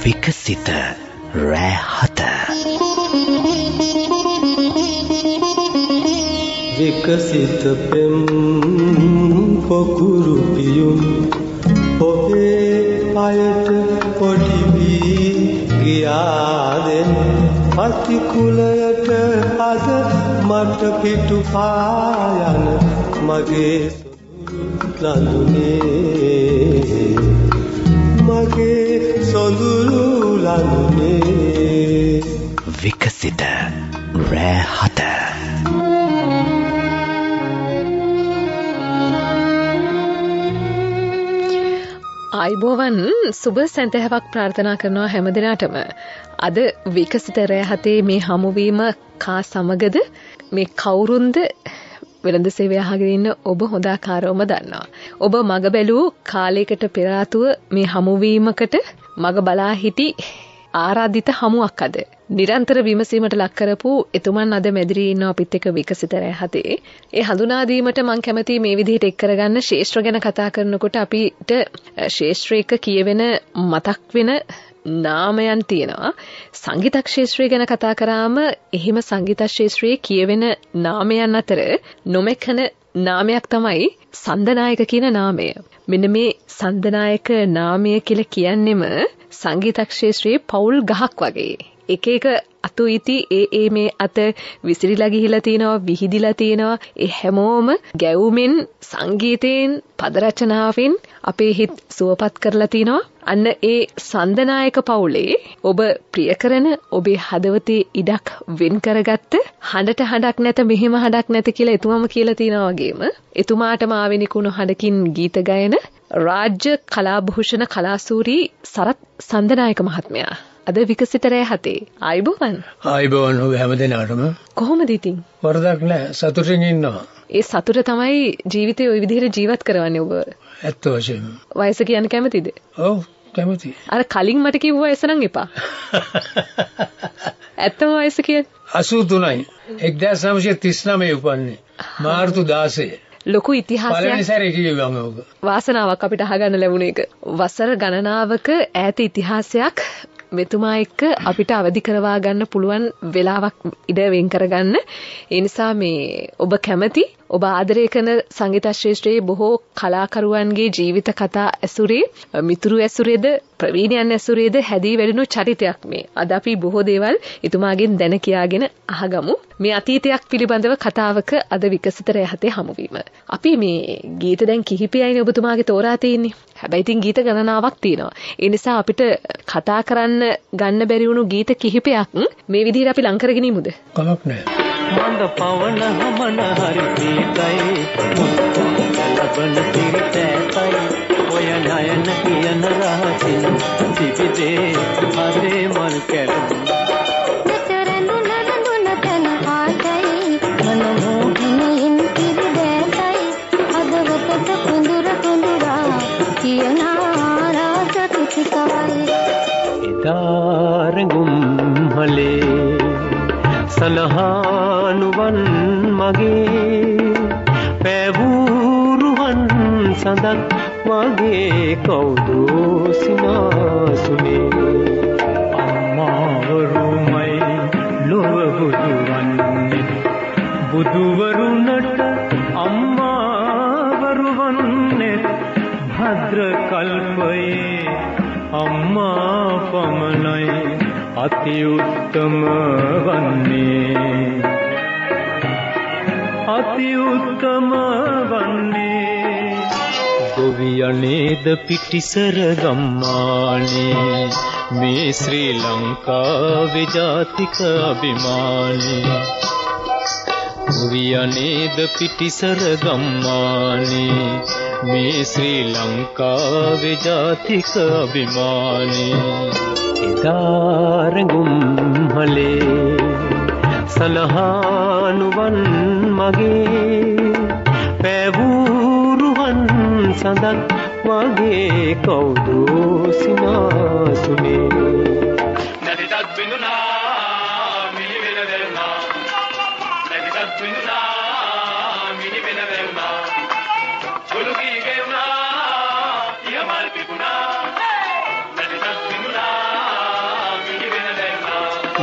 විකසිත රෑ 7 විකසිත පෙම් පොකුරු පියුම් ඔබේ අයට පොඩි වී ගියාදෙන් පතිකුලයට අද මට පිටු පායන මගේ සොඳුරු ලඳුනේ මගේ සොඳුරු ලඳුනේ විකසිත රෑ 7 ආයිබෝවන් සුබ සැන්තෑවක් ප්‍රාර්ථනා කරනවා හැම දිනාටම. අද විකසිත රෑ 7 මේ හමුවීම කා සමගද මේ කවුරුන්ද වෙළඳ සේවය අහගෙන ඉන්න ඔබ හොඳ ආකාරවම දන්නවා. ඔබ මග බැලූ කාලයකට පෙර ආතුව මේ හමුවීමකට මග බලා හිටි ආරාධිත හමුවක් අද. නිරන්තර විමසීමට ලක් කරපු එතුමන් අද මැදිරී ඉන්න අපිත් එක්ක විකසිත රෑ 7. ඒ හඳුනා දීමට මම කැමති මේ විදිහට එක් කරගන්න ශාස්ත්‍ර ගැන කතා කරනකොට අපිට ශාස්ත්‍රයක කියවෙන මතක් වෙන නාමයන් තියෙනවා. සංගීත ක්ෂේත්‍රය ගැන කතා කරාම එහිම සංගීත ක්ෂේත්‍රයේ කියවෙන නාමයන් අතර නොමෙකන නාමයක් තමයි සන්දනායක කියන නාමය. මෙන්න මේ සන්දනායක නාමය කියලා කියන්නෙම සංගීත ක්ෂේත්‍රයේ පෞල් ගහක් වගේ. එක එක අතු ඉති ඒ මේ අත විසිරිලා ගිහිලා තිනවා, විහිදිලා තිනවා. ඒ හැමෝම ගැවුමින් සංගීතයෙන් පද රචනාවෙන් අපේ හිත සුවපත් කරලා තිනවා. අන්න ඒ සන්දනායක පවුලේ ඔබ ප්‍රිය කරන ඔබේ හදවතේ ඉඩක් වෙන් කරගත්ත හඬට හඬක් නැත මෙහෙම හඬක් නැත කියලා එතුමාම කියලා තිනවා වගේම එතුමාටම ආවෙනි කුණු හඬකින් ගීත ගයන රාජ්‍ය කලාභූෂණ කලාසූරී සරත් සන්දනායක මහත්මයා අද විකසිත රෑ 7 ආයිබෝවන් ඔබ හැමදෙනාටම කොහොමද ඉතින් වරදක් නැහැ සතුටින් ඉන්නවා ඒ සතුට තමයි ජීවිතේ ওই විදිහට ජීවත් කරවන්නේ ඔබ ඇත්ත වශයෙන්ම වයස කියන්න කැමතිද ඔව් කැමතියි අර කලින් මට කිව්ව වයස නම් එපා ඇත්තම වයස කියන්නේ 83යි 1939 උපන්නේ මාර්තු 16 ලොකු ඉතිහාසයක් පළවෙනි සැරේ කිව්වම ඔබ වාසනාවක් අපිට අහගන්න ලැබුණ එක වසර ගණනාවක ඈත ඉතිහාසයක් මෙතුමා එක්ක අපිට අවදි කරවා ගන්න පුළුවන් වෙලාවක් ඉඩ වෙන් කරගන්න. ඒ නිසා මේ ඔබ කැමති ඔබ ආදරය කරන සංගීත ශාස්ත්‍රයේ බොහෝ කලාකරුවන්ගේ ජීවිත කතා ඇසුරේ මිතුරු ඇසුරේද ප්‍රවීණයන් ඇසුරේද හැදී වැඩුණු චරිතයක් මේ. අද අපි බොහෝ දේවල් එතුමාගෙන් දැන කියාගෙන අහගමු. මේ අතීතයක් පිළිබඳව කතාවක අද විකසිත රෑ 7 හමුවීම. අපි මේ ගීත දැන් කිහිපයයිනේ ඔබතුමාගේ තෝරා තියෙන්නේ. හැබැයි ඉතින් ගීත ගණනාවක් තියෙනවා. ඒ නිසා අපිට කතා කරන්න ගන්න බැරි වුණු ගීත කිහිපයක් මේ විදිහට අපි ලං කරගෙන ඉමුද? කමක් නැහැ. මන්ද පවන හමන හරි පීතයි ලබන පිරිතයි ඔය නයන කියන රහසින් සිපිතේ හදේ මල් කැඩුම් විතරනු නරඳුන තන ආතයි මන මොහොනින් පිරිදැතයි හදවතට කුඳුර කුඳුරා කියන ආරාස කිසිකවයි එදාරඟුම් හලේ සලහානුවන් මගේ පැවුරුවන් සඳක් මගේ කවුදෝ සිනාසුනේ අම්මාවරුමයි ලොව බුදුවන්නේ බුදුවරුනට අම්මාවරුවන්නේ භද්‍ර කල්පයේ අම්මා පමණයි අති උත්තම වන්නේ අති උත්තම වන්නේ ගොවියනේද පිටිසර ගම්මානේ මේ ශ්‍රී ලංකාවේ ජාතික අභිමානේ ගොවියනේද පිටිසර ගම්මානේ මේ ශ්‍රී ලංකාවේ ජාතික අභිමානේ එදාරඟුම් හලේ සලහානුවන් මගේ පැවුරුවන් සඳක් මගේ කවුදෝ සිනාසුනේ නැතිතත් බිඳුනා මිනි වෙන වෙරුණා නැතිතත් බිඳුනා මිනි වෙන වෙරුණා සුළු කී ගෙවුණා යමල් පිපුණා නැතිතත් බිඳුනා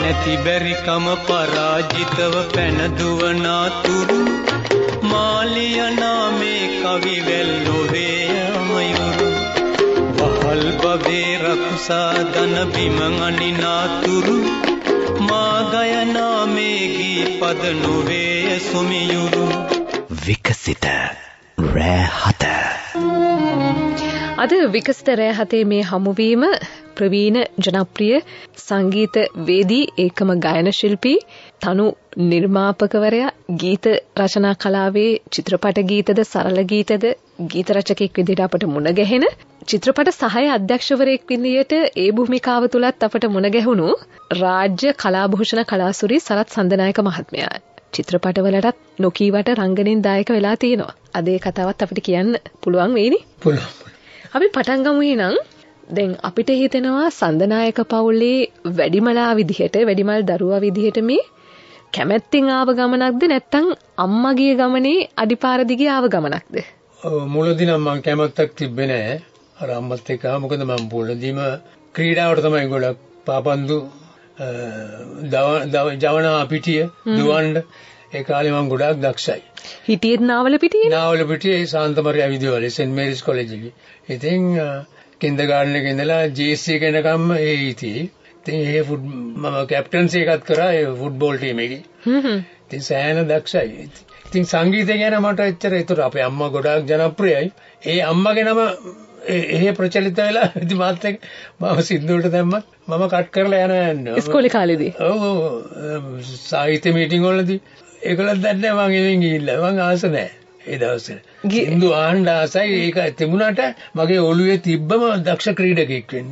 නැති බැරිකම පරාජිතව පැන දුවනාතුරු මාලියනා මේ කවි වැල්ලොවේ මයුරු වහල් බවේ රකුසා දන බිම අනිනාතුරු මා ගයනා මේ ගී පද නොවේ සුමියුරු විකසිත රෑ 7 අද විකසිත රෑ 7 මේ හමුවීම ප්‍රවීණ ජනප්‍රිය සංගීත වේදී ඒකම ගායන ශිල්පී තනු නිර්මාපකවරයා ගීත රචනා කලාවේ චිත්‍රපට ගීතද සරල ගීතද ගීත රචකෙක් විදිහට අපට මුණ ගැහෙන චිත්‍රපට සහාය අධ්‍යක්ෂවරයෙක් විදිහට ඒ භූමිකාව තුලත් අපට මුණ ගැහුණු රාජ්‍ය කලාභූෂණ කලාසුරි සරත් සඳනායක මහත්මයා චිත්‍රපටවලටත් නොකීවට රංගනෙන් දායක වෙලා තියෙනවා. අද ඒ කතාවත් අපිට කියන්න පුළුවන් වෙයිනේ. පුළුවන්. අපි පටන් ගමු එහෙනම්. දැන් අපිට හිතෙනවා සඳනායක පවුලේ වැඩිමලා විදිහට වැඩිමල් දරුවා විදිහට මේ කැමැත්තෙන් ආව ගමනක්ද නැත්නම් අම්මගේ ගමනේ අඩිපාර දිගේ ආව ගමනක්ද? මුලදී නම් මම කැමැත්තක් තිබ්බේ නැහැ. අර අම්මත් එක්ක මොකද මම මුලදීම ක්‍රීඩාවට තමයි ගොඩක් පාපන්දු ජවනා පිටිය දුවන්න ඒ කාලේ මම ගොඩක් දක්ෂයි. හිටියෙත් නාවල පිටියේ? නාවල පිටියේ සාන්තමරියා විද්‍යාලයේ සෙන්ට් මේරිස් කොලෙජ් එකේ. ඉතින් කින්ඩර්ගාර්ටන් එකේ ඉඳලා JC එක එනකම් ඒ හිටියේ. ඉතින් මම කැප්ටන්සි එකත් කරා ඒ ෆුට්බෝල් ටීම් එකේ. ඉතින් සෑහෙන දක්ෂයි. ඉතින් සංගීතය ගැන මට එච්චර ඒතර අපේ අම්මා ගොඩාක් ජනප්‍රියයි. ඒ අම්මගේ නම එහෙ ප්‍රචලිත වෙලා ඉතින් මාත් එක්ක මම සින්දුවට දැම්මත් මම කට් කරලා යනවා ඉස්කෝලේ කාලේදී. ඔව් සාහිත්‍ය මීටින් වලදී ඒකලත් දැන්නේ මම එවෙන් ගිහිල්ලා මම ආස නැහැ ඒ දවස්වල. සින්දු ආන්න ආසයි ඒක තිබුණාට මගේ ඔළුවේ තිබ්බම දක්ෂ ක්‍රීඩකෙක් වෙන්න.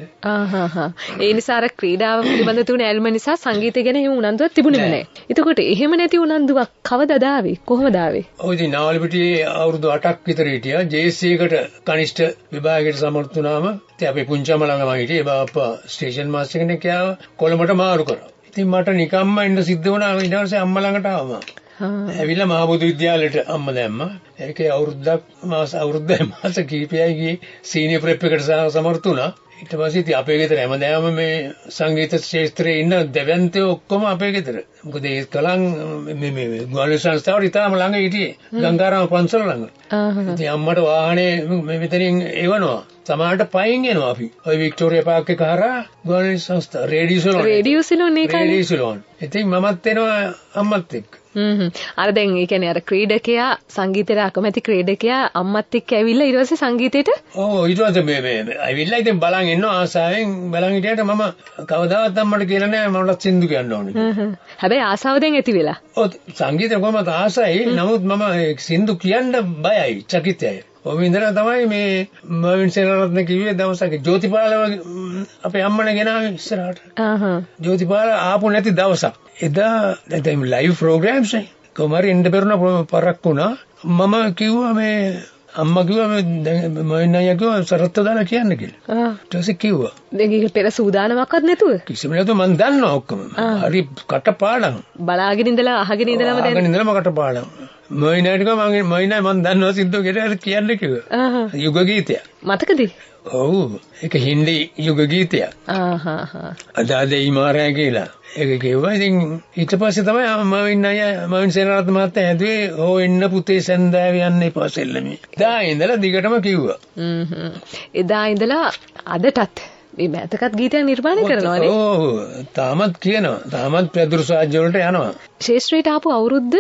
ඒ නිසා අර ක්‍රීඩාව පිළිබඳ තිබුණ ඇල්ම නිසා සංගීතය ගැන එහෙම උනන්දුවක් තිබුණේ නැහැ. එතකොට එහෙම නැති උනන්දුවක් කවදාද ආවේ? කොහොමද ආවේ? ඔව් ඉතින් නාවලපිටියේ අවුරුදු 8ක් විතර හිටියා. JC එකට කනිෂ්ඨ විභාගයට සමර්ථ වුණාම ඉතින් අපේ පුංචිම ළඟම හිටියේ බාප්පා ස්ටේෂන් මාස්ටර් කෙනෙක් ආව කොළඹට මාරු කරා. ඉතින් මට නිකම්ම එන්න සිද්ධ වුණා. ඊට පස්සේ අම්මා ළඟට ආවා. ඇවිල්ලා මහබෝධි විද්‍යාලයට අම්මා දැම්මා. ඒකේ අවුරුද්දක් මාස කිහිපයයි ගියේ සීනියර් ප්‍රෙප් එකට සමර්ථ වුණා. ඊට පස්සේ ඉතින් අපේ ගෙදර හැමදාම මේ සංගීත ක්ෂේත්‍රයේ ඉන්න දෙවන්තයෝ ඔක්කොම අපේ ගෙදර. මොකද ඒ කලං මේ ගුවන් සංස්ථාවට ඉතාලම ළඟ හිටියේ. ගංගාරාම පන්සල ළඟ. ඉතින් අම්මට වාහනේ මෙතනින් එවනවා. සමහරට පයින් එනවා අපි. ඔය වික්ටෝරියා පාක් එක හරහා ගුවන් සංස්ථා රේඩියෝ සිලෝන් ඉතින් මමත් එනවා අම්මත් එක්ක. අර දැන් ඒ කියන්නේ අර ක්‍රීඩකයා සංගීතයට අකමැති ක්‍රීඩකයා අම්මත් එක්ක ඇවිල්ලා ඊට පස්සේ සංගීතයට ඊට පස්සේ මේ ඇවිල්ලා ඉතින් බලන් ඉන්නවා ආසාවෙන් බලන් හිටියට මම කවදාවත් අම්මට කියලා නෑ මමට සින්දු කියන්න ඕනේ. හැබැයි ආසාව දැන් ඇති වෙලා. ඔව් සංගීතය කොහොමද ආසයි නමුත් මම සින්දු කියන්න බයයි චකිතයි. ඔබ ඉඳලා තමයි මේ මර්වින් සේනාරත්න කිව්වේ දවසක ජෝතිපාල අපේ අම්මනේ ගෙනාවේ ඉස්සරහට. ජෝතිපාල ආපු නැති දවසක්. එදා දැන් ලයිව් ප්‍රෝග්‍රෑම්ස් නේ. කොමාරි ඉන්න බැරුණ පරක් වුණා. මම කිව්වා මේ අම්මා කිව්වා මේ මම නෑ කිව්වා සරත්ත දාලා කියන්න කියලා. ඊට පස්සේ කිව්වා. දැන් ඒක පෙර සූදානමක්වත් නැතුව. කිසිම නැතුව මම දන්නවා ඔක්කොම. හරි කටපාඩම්. බලාගෙන ඉඳලා අහගෙන ඉඳලාම දැන්. අහගෙන ඉඳලාම කටපාඩම්. මයිනාට කිව්වා මම දන්නවා සින්දු කියලා කියන්න කිව්වා. යුග ගීතය. මතකද? ඔව් ඒක හින්දි යුග ගීතයක්. අදාදේ ඉමාරා කියලා. ඒක කිව්වා. ඉතින් ඊට පස්සේ තමයි මම සේනාරත්න මහත්තයා හැදුවේ ඕ එන්න පුතේ සඳාවේ යන්න එපා සෙල්ලමේ. එදා ඉඳලා දිගටම කිව්වා. එදා ඉඳලා අදටත් මේ මෑතකත් ගීතයක් නිර්මාණය කරනවානේ. ඔව් තාමත් කියනවා. තාමත් පැදුරු සාජ්‍ය වලට යනවා. ශේෂ්ත්‍රයට ආපු අවුරුද්ද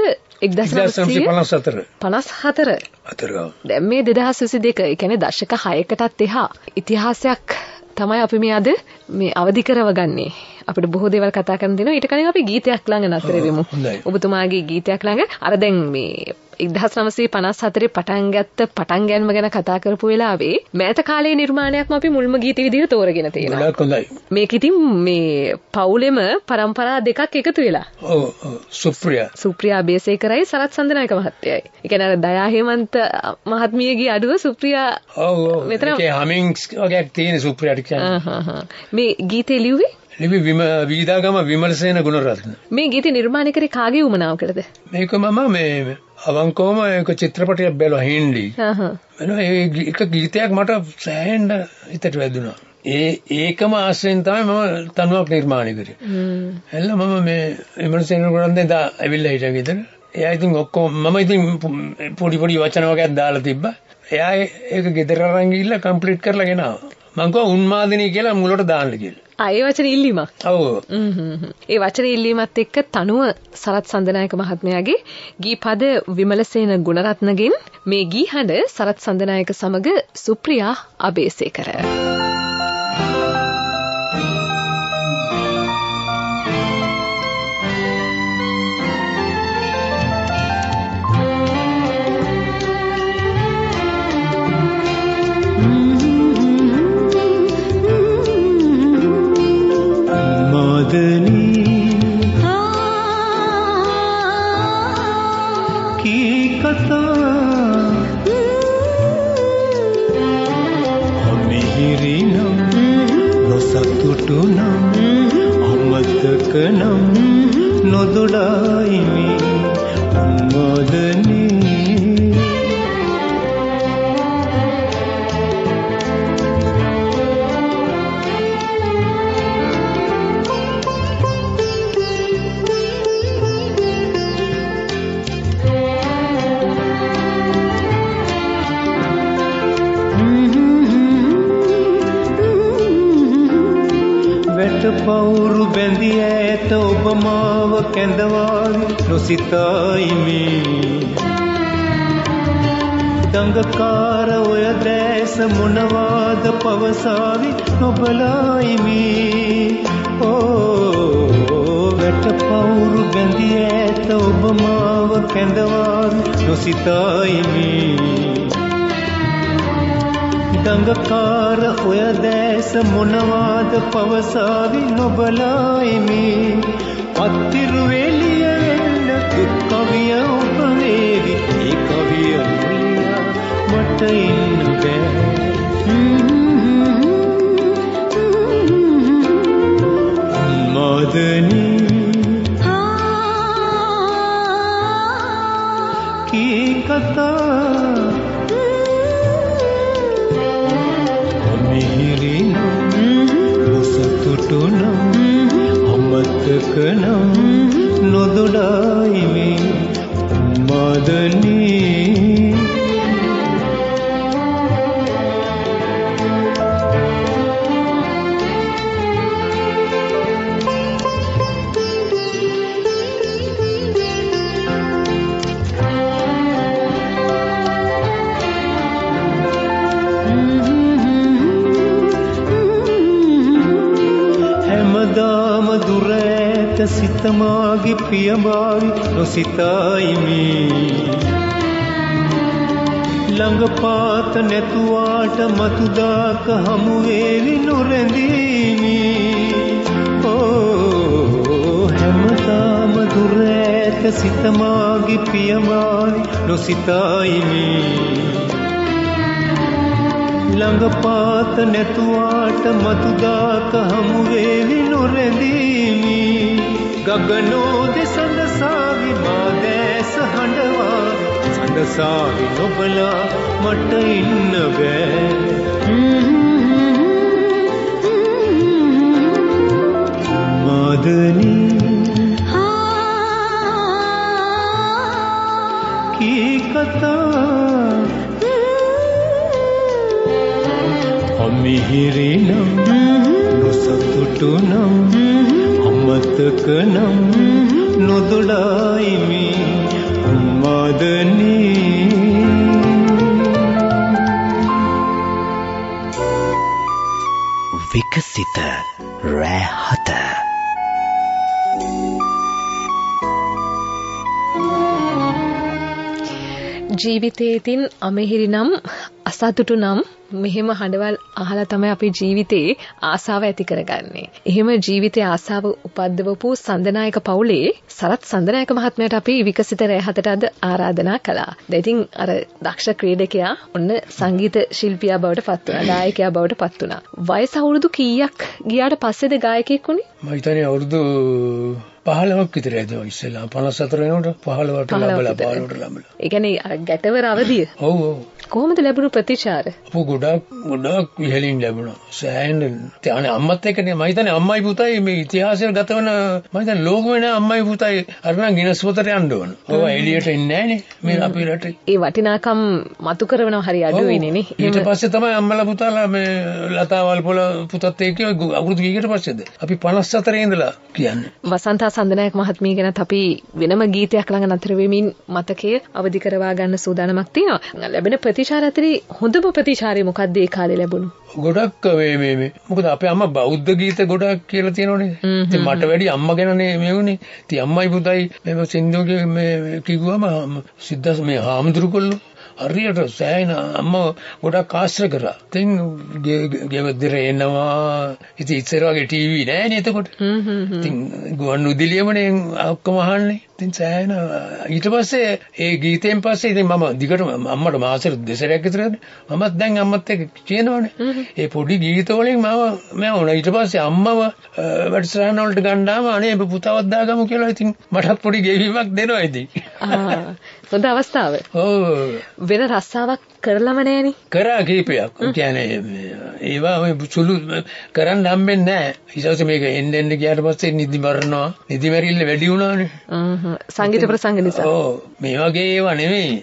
1954. දැන් මේ 2022 ඒ කියන්නේ දශක 6කටත් එහා ඉතිහාසයක් තමයි අපි මේ අද මේ අවදි කරවගන්නේ. අපිට බොහෝ දේවල් කතා කරන්න දෙනවා. ඊට කලින් අපි ගීතයක් ළඟ නතර වෙමු. ඔබතුමාගේ ගීතයක් ළඟ අර දැන් මේ 1954 පටන් ගත්ත පටන් ගැනීම ගැන කතා කරපු වෙලාවේ මෑත කාලේ නිර්මාණයක්ම අපි මුල්ම ගීත විදිහට තෝරගෙන තියෙනවා. මේක ඉතින් මේ පවුලෙම પરම්පරා දෙකක් එකතු වෙලා. ඔව් සුප්‍රියා බේසේකරයි සරත් සඳනායක මහත්තයයි. ඒ කියන්නේ අර දයා හේමන්ත මහත්මියගේ අඩුව සුප්‍රියා මෙතන හමින්ග්ස් වගේ තියෙන සුප්‍රියාට කියන්නේ. මේ ගීතේ ලිව්වේ විදාගම විමලසේන ගුණරත්න. මේ ගීත නිර්මාණය කරේ කාගේ උමනාවකටද? මේක මම මේ අවංකවම ඒක චිත්‍රපටයක් බැලුවා හින්දි. ඒක ගීතයක් මට සෑහෙන්න හිතට වැදුනා. ඒකම ආශ්‍රයෙන් තමයි මම තනුවක් නිර්මාණය කරේ. එල්ල මම මේ විමර්ශන කරන්නේ දා ඇවිල්ලා හිටියා ගෙදර. එයා ඉතින් ඔක්කොම මම ඉතින් පොඩි වචන වගේක් දාලා තිබ්බා. එයා ඒක ගෙදර අරන් ගිහිල්ලා කම්ප්ලීට් කරලා ගෙනාවා. මං කිව්වා උන්මාදිනී කියලා මුලට දාන්න කියලා. ඒ වචන ඉල්ලීමක්. ඔව්. ඒ වචන ඉල්ලීමත් එක්ක තනුව සරත් සඳනායක මහත්මයාගේ ගී පද විමලසේන ගුණරත්නගෙන් මේ ගී හඬ සරත් සඳනායක සමග සුප්‍රියා අබේසේකර. පවුරු බැඳී ඇත ඔබ මාව කැඳවාවි නොසිතායිමි දඟකාර ඔය දැස මොනවාද පවසාවි නොබලායිමි වැට පවුරු බැඳී ඇත ඔබ මාව කැඳවාවි නොසිතායිමි දඟකාර ඔය දැස මොනවාද පවසාවි නොබලායිමි අත්තිරුවෙලිය වෙන්න දුක් කවිය ඔබ වේවි ඒ කවිය නොලියා මට ඉන්න බෑ උන්මාදනී කී කතා අමතකනම් නොදොඩායිමි උන්මාදනී සිතමාගේ පියමාවි නොසිතායිමි ළඟපාත නැතුවාට මතුදාක හමුවේවි නොරැඳීමි හැමදාම දුර ඇත සිතමාගේ පියමාවි නොසිතායිමි ළඟපාත නැතුවාට මතුදාක හමුවේවි නොරැඳීමි ගගනෝද සඳසාවි මා දැස හඬවාවි සඳසාවි නොබලා මට ඉන්න බෑ මාදනී කී කතා අමිහිරිනම් නොසතුටුනම් අමතකනම් නොදොඩායිමි උන්මාදනී විකසිත රෑ 7 ජීවිතේකින් අමහිරි නම් අසතුටු නම් මෙහෙම හඬවල් අහලා තමයි අපේ ජීවිතේ ආසාව ඇති කරගන්නේ. එහෙම ජීවිතේ ආසාව උපද්දවපු සඳනායක පවුලේ සරත් සඳනායක මහත්මයාට අපි විකසිත රෑ 7ට අද ආරාධනා කළා. දැන් ඉතින් අර දක්ෂ ක්‍රීඩකයා ඔන්න සංගීත ශිල්පියා බවට පත් වුණා. ගායකයා බවට පත් වුණා. වයස අවුරුදු කීයක් ගියාට පස්සේද ගායකයෙක් වුණේ? මම හිතන්නේ අවුරුදු 15ක් විතර ඇදුවා ඉස්සෙල්ලා 54 වෙනකොට 15ට ලැබලා. ඒ කියන්නේ ගැටවර අවදිය. ඔව් ඔව්. කොහොමද ලැබුණු ප්‍රතිචාර? අපෝ ගොඩක් විහෙලින් ලැබුණා. සෑහෙන අනේ අම්මත් එක්කනේ මම හිතන්නේ අම්මයි පුතයි මේ ඉතිහාසය ගත වෙන මම හිතන්නේ ලෝක වෙන අම්මයි පුතයි අර නම් ගිනස් පොතට යන්න ඕන. ඔය එළියට එන්නේ නැහනේ මේ අපේ රටේ. ඒ වටිනාකම් මතු කරනවා හරි අඩු වෙන්නේ නේ. ඊට පස්සේ තමයි අම්මලා පුතාලා මේ ලතාවල් පොළ පුතත් එක්ක අවුරුදු කීයකට පස්සේද අපි 54 ඉඳලා කියන්නේ. වසන්තා සඳනායක මහත්මිය ගැනත් අපි වෙනම ගීතයක් ළඟ නතර වෙමින් මතකයේ අවදි කරවා ගන්න සූදානමක් තියෙනවා. ලැබෙන ප්‍රතිචාර අතරේ හොඳම ප්‍රතිචාරය මොකක්ද ඒ කාලේ ලැබුණු? ගොඩක් මේ මොකද අපේ අම්මා බෞද්ධ ගීත ගොඩක් කියලා තියෙනවනේ. ඉතින් මට වැඩි අම්මා ගැනනේ මේ වුනේ. ඉතින් අම්මයි පුතයි මේ සින්දුවගේ මේ කිව්වම සිද්ධාස් මේ හාමුදුරුවෝ හරියට සෑහෙන අම්මා ගොඩක් ආශ්‍රය කරා. ඉතින් ගෙවදර එනවා. ඉතින් ඉස්සර වගේ ටීවී නෑනේ එතකොට. ඉතින් ගුවන් විදුලියමනේ ඔක්කොම අහන්නේ. ඉතින් සෑහෙන ඊට පස්සේ ඒ ගීතෙන් පස්සේ ඉතින් මම දිගටම අම්මට මාසෙට දෙසරයක් විතර මමත් දැන් අම්මත් එක්ක කියනවනේ. ඒ පොඩි ගීත වලින් මම වුණා. ඊට පස්සේ අම්මව වැඩසටහන වලට ගන්නාම අනේ පුතාවත් දාගමු කියලා ඉතින් මටත් පොඩි ගෙවීමක් දෙනවා ඉතින්. හොඳ අවස්ථාව. ඔව්. වෙන රස්සාවක් කරලම නෑනේ. කරා කීපයක්. කියන්නේ ඒවා ඔය සුළු කරන්න හම්බෙන්නේ නෑ. ඊට මේක එන්න ගියාට පස්සේ නිදි මරනවා. නිදි මැරිල්ල වැඩි වුණානේ. සංගීත ප්‍රසංග නිසා. ඔව්. මේ වගේ ඒවා නෙමෙයි.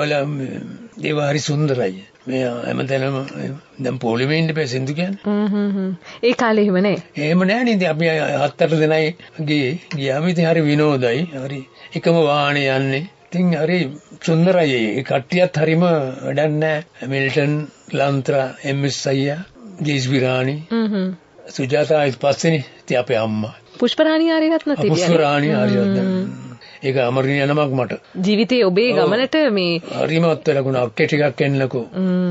ඒවා හරි සුන්දරයි. මේ හැමතැනම දැන් පොලිමේ ඉන්න බෑ සින්දු කියන්නේ. ඒ කාලේ එහෙම නෑ. එහෙම නෑ නේද? අපි 7-8 දෙනයි ගියාම ඉතින් හරි විනෝදයි. හරි එකම වාහනේ යන්නේ. ඉතින් හරි සුන්දරයි. ඒ කට්ටියත් හරිම වැඩක් නෑ. මිල්ටන් ලන්ත්‍රා එම්.එස්. අයියා ජේස්විරාණි සුජාතා පස්සේනේ ඉතින් අපේ අම්මා. පුෂ්පරාණි ආරියරත්න තිබියා. පුෂ්පරාණි ආරියරත්න. ඒක අමරණීය නමක් මට. ජීවිතයේ ඔබේ ගමනට මේ හරිමත් ලකුණක් ටිකක් එන්නකෝ.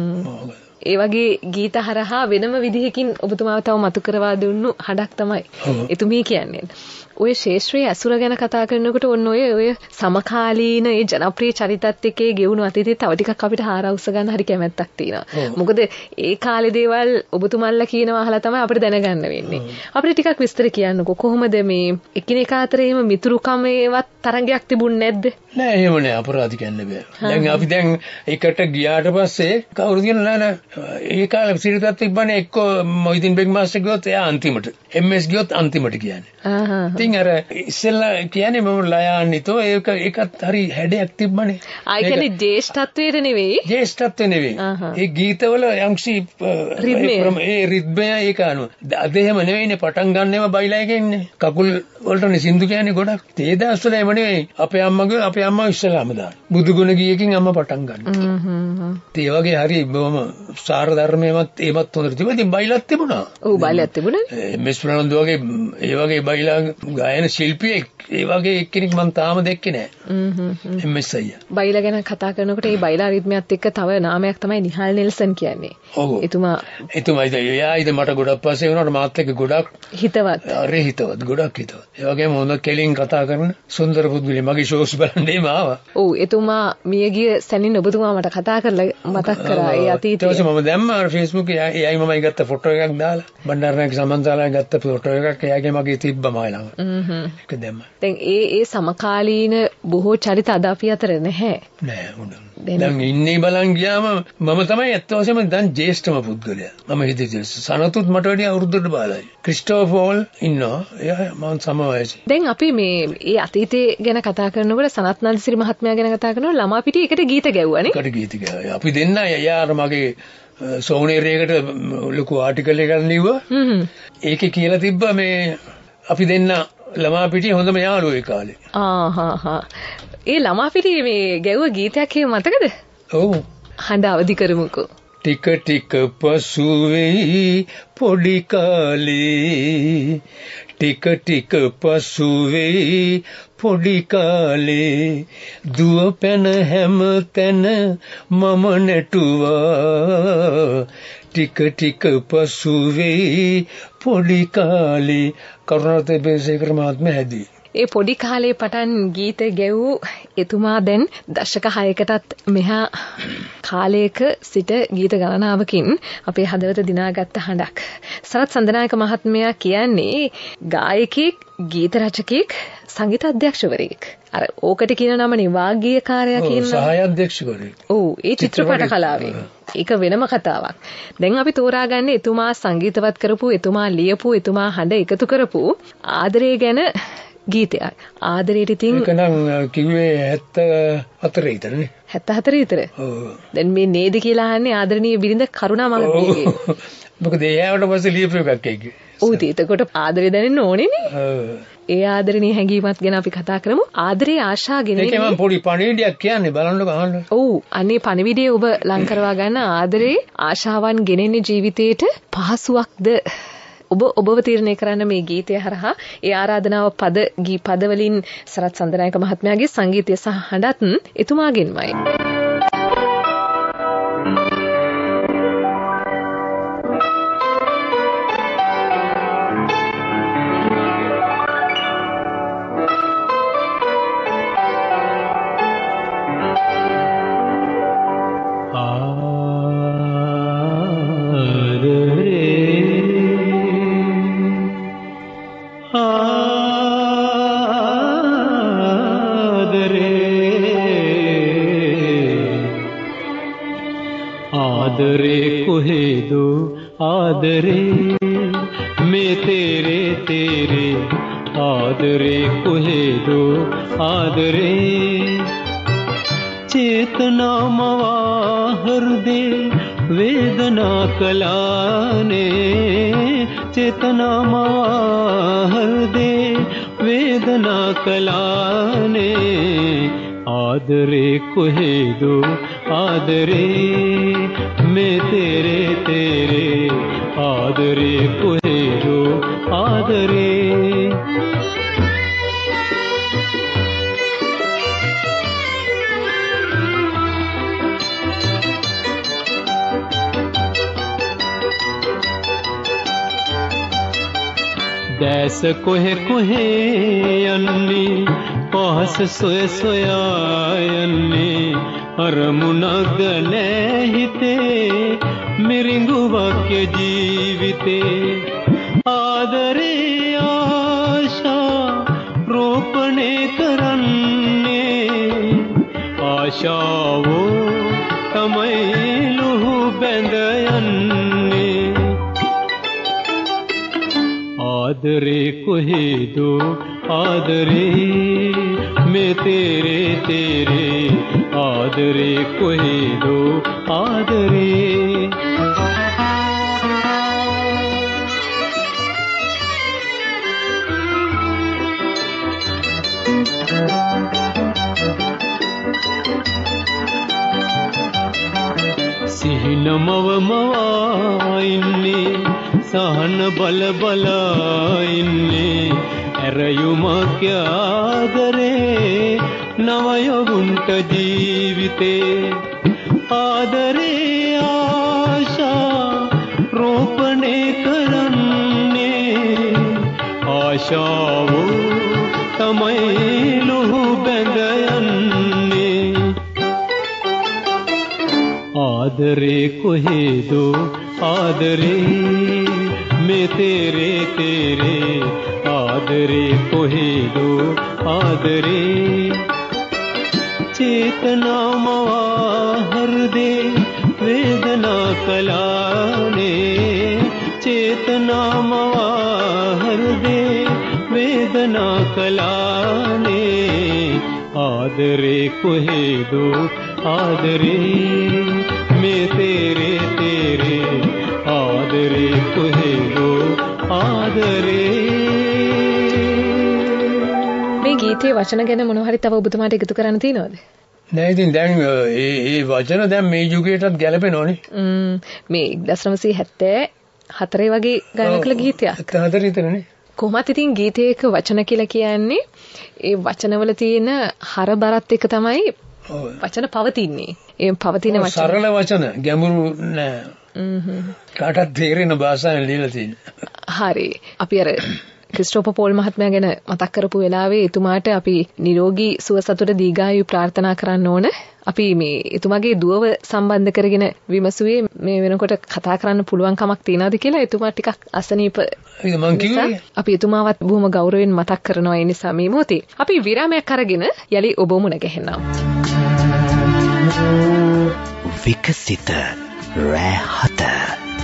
ඒ වගේ ගීත හරහා වෙනම විදිහකින් ඔබතුමාව තව මතු කරවා දුන්නු හඩක් තමයි එතුමී කියන්නේ. ඔය ශේෂ්ත්‍රයේ ඇසුර ගැන කතා කරනකොට ඔන්න ඔය සමකාලීන ඒ ජනප්‍රිය චරිතත් එක්කේ ගෙවුණු අතීතේ තව ටිකක් අපිට හාරවුස්ස ගන්න හරි කැමැත්තක් තියෙනවා. මොකද ඒ කාලේ දේවල් ඔබතුමන්ලා කියනවා අහලා තමයි අපිට දැනගන්න වෙන්නේ. අපිට ටිකක් විස්තර කියන්නකෝ කොහොමද මේ එකිනෙකා අතර එහෙම මිතුරුකම ඒවත් තරංගයක් තිබුණේ නැද්ද? නෑ එහෙම නෑ අපරාධ කියන්න බෑ. දැන් අපි දැන් එකට ගියාට පස්සේ කවුරුද කියනවා නෑ ඒ කාලේ සිරිතත් තිබ්බනේ එක්ක මොයිදින් බෙග් මාස්ටර් ගියොත් එයා අන්තිමට එම්.එස්. ගියොත් අන්තිමට කියන්නේ. ඉතින් අර ඉස්සෙල්ලා කියන්නේ මම ලයාන්නිතෝ ඒකත් හරි හැඩයක් තිබ්බනේ. ආ ඒ කියන්නේ ජේෂ්ඨත්වයට නෙවෙයි. ජේෂ්ඨත්වෙ නෙවෙයි. ඒ ගීතවල යම්සි ඒ රිද්මය ඒක අනුව. අද එහෙම නෙවෙයිනේ පටන් ගන්නේම බයිලා එකෙන්නේ. කකුල් වලටනේ සින්දු කියන්නේ ගොඩක්. ඒ දවස්වල එහෙම නෙවෙයි. අපේ අම්මා ඉස්සෙල්ලාම දාන. බුදුගුණ ගීයකින් අම්මා පටන් ගන්නවා. ඒ වගේ හරි බොහොම සාර ධර්මයේමත් ඒවත් හොඳට තිබුණා. ඉතින් බයිලාත් තිබුණා. ඔව් බයිලාත් තිබුණා. එම්.එස්. ප්‍රනන්දු වගේ ඒ වගේ බයිලා ගායන ශිල්පියෙක් ඒ වගේ එක්කෙනෙක් මම තාම දැක්කේ නෑ. එම්.එස්. අයියා. බයිලා ගැන කතා කරනකොට මේ බයිලා රිද්මයත් එක්ක තව නාමයක් තමයි නිහාල් නෙල්සන් කියන්නේ. ඔව්. එතුමා එයායිද මට ගොඩක් පස්සේ වුණාට මාත් එක්ක ගොඩක් හිතවත්. අර හිතවත් ගොඩක් හිතවත්. ඒ වගේම හොඳ කෙලින් කතා කරන සුන්දර පුද්ගලෙක් මගේ ෂෝස් බලන්නේ මාවා. ඔව් එතුමා මියගිය සැනින් ඔබතුමා මට කතා කරලා මතක් කරා ඒ අතීතය. ඊට පස්සේ මම දැම්මා Facebook එකේ එයයි මමයි ගත්ත ෆොටෝ එකක් දාලා බණ්ඩාරනායක සමන්තාලා ගත්ත ෆොටෝ එකක් එයාගේ මගේ තිබ්බ මයි ළඟ. ඒක දැම්මා. දැන් ඒ සමකාලීන බොහෝ චරිත අද අපි අතර නැහැ. නෑ උඩ. දැන් ඉන්නේ බලන් ගියාම මම තමයි ඇත්ත වශයෙන්ම දැන් ජේෂ්ඨම පුද්ගලයා. මම හිතේ සනතුත් මට වැඩි අවුරුද්දකට බාලයි. ක්‍රිස්ටෝෆෝල් ඉන්නවා. එයා මම සම වයසේ. දැන් අපි මේ අතීතේ ගැන කතා කරනකොට සනත් නන්දසිරි මහත්මයා ගැන කතා කරනකොට ළමා පිටියේ එකට ගීත ගැව්වනේ. එකට ගීත ගැව්වා. අපි දෙන්න යාර මගේ සෝනේරයකට ලොකු ආටිකල් එකක් ලිව්වා. ඒකේ කියලා තිබ්බා මේ අපි දෙන්න ළමා පිටියේ හොඳම යාළුවෝ ඒ කාලේ. ඒ ළමා පිටියේ මේ ගැව්ව ගීතයක් එහෙම මතකද? ඔව්. හඬ අවදි කරමුකෝ. ටික ටික පසු වෙයි පොඩි කාලේ ටික ටික පසු වෙයි පොඩි කාලේ දුව පැන හැම තැන මම නැටුවා ටික ටික පසු වෙයි පොඩි කාලේ කරුණාරත්න බේසේකර මහත්මයා හැදී. ඒ පොඩි කාලේ පටන් ගීත ගැවූ එතුමා දැන් දශක 6කටත් මෙහා කාලයක සිට ගීත ගණනාවකින් අපේ හදවත දිනාගත්ත හඬක්. සනත් සඳනායක මහත්මයා කියන්නේ ගායකයෙක් ගීත රචකයෙක් සංගීත අධ්‍යක්ෂකවරයෙක්. අර ඕකට කියන නම නිවාග්ගීයකාරයා කියන සහාය අධ්‍යක්ෂකවරයෙක්. ඔව් ඒ චිත්‍රපට කලාවේ. ඒක වෙනම කතාවක්. දැන් අපි තෝරාගන්නේ එතුමා සංගීතවත් කරපු, එතුමා ලියපු, එතුමා හඬ එකතු කරපු ආදරය ගැන ගීතයක්. ආදරයට ඉතින් ඒක නම් කිව්වේ 74 විතරනේ. 74 විතර. ඔව්. දැන් මේ නේද කියලා අහන්නේ ආදරණීය බිරිඳ කරුණා මහත්මියගේ. මොකද එයාට පස්සේ ලියපු එකක් ඒක. ඔව් එතකොට ආදරය දැනෙන්න ඕනේනේ. ඔව්. ඒ ආදරණීය හැඟීමත් ගැන අපි කතා කරමු. ආදරේ ආශාගෙන ඒකේ මම පොඩි පණිවිඩයක් කියන්නේ බලන්නකො අහන්න. ඔව් අනේ පණිවිඩය ඔබ ලං කරවා ගන්න. ආදරේ ආශාවන් ගෙනෙන්නේ ජීවිතේට පහසුවක්ද ඔබව තීරණය කරන්න මේ ගීතය හරහා. ඒ ආරාධනාව පද වලින් සරත් සඳනායක මහත්මයාගේ සංගීතය සහ හඬත් එතුමාගෙන්මයි. आदरे कोहे दो आदरे मैं तेरे तेरे आदरे कोहे दो आदरे चेतना मवा हृदय वेदना कलाने चेतना मवा हृदय वेदना कलाने आदरे कोहे दो आदरे मैं तेरे तेरे आदरे कोहे दो आदरे දැස කොහෙ කොහෙ යන්නේ පහස සොය සොයා යන්නේ අරමුණක් නැහැ හිතේ මිරිඟුවක් ජීවිතේ ආදරේ ආශා රෝපණේ කරන්නේ ආශාවෝ තමයි ලුහු බැඳ යන්නේ आदरे कोहे दो आदरे मैं तेरे तेरे आदरे कोहे दो आदरे සිහින මව මවා ඉන්නේ සහන බල බලා ඉන්නේ ඇරයුමක් ආදරේ නවයොවුන්ට ජීවිතේ ආදරේ ආශා රෝපණේ කරන්නේ ආශාවෝ තමයි ලුහු බැඳ යන්නේ आदरे कोहे दो आदरे मैं तेरे तेरे आदरे कोहे दो आदरे चेतना मवा हृदय वेदना कलाने चेतना मवा हृदय वेदना कलाने आदरे कोहे दो आदरे मैं तेरे तेरे आदरे कोहे दो आदरे මේ ගීතයේ වචන ගැන මොනවා හරි තව ඔබතුමාට එකතු කරන්න තියෙනවද? නෑ ඉතින් දැන් ඒ වචන දැන් මේ යුගයටත් ගැලපෙනවනේ. මේ 1974 වගේ ගායනා කළ ගීතයක්. 74 විතරනේ. කොහොමත් ඉතින් ගීතයක වචන කියලා කියන්නේ ඒ වචනවල තියෙන හරබරත් එක තමයි වචන පවතින්නේ. ඒ පවතින වචන සරල වචන ගැඹුරු නෑ. කාටත් තේරෙන භාෂාවෙන් ලියලා තියෙන. හරි. අපි අර ක්‍රිස්ටෝපර් පෝල් මහත්මයා ගැන මතක් කරපු වෙලාවේ එතුමාට අපි නිරෝගී සුව සතුට දීර්ඝායු ප්‍රාර්ථනා කරන්න ඕන. අපි මේ එතුමාගේ දුවව සම්බන්ධ කරගෙන විමසුවේ මේ වෙනකොට කතා කරන්න පුළුවන් කමක් තියනවාද කියලා. එතුමා ටිකක් අසනීප මං කිව්වේ අපි එතුමාවත් බොහොම ගෞරවයෙන් මතක් කරනවා. ඒ නිසා මේ මොහොතේ අපි විරාමයක් අරගෙන යලි ඔබ මුණ ගැහෙනවා. විකසිත රෑ 7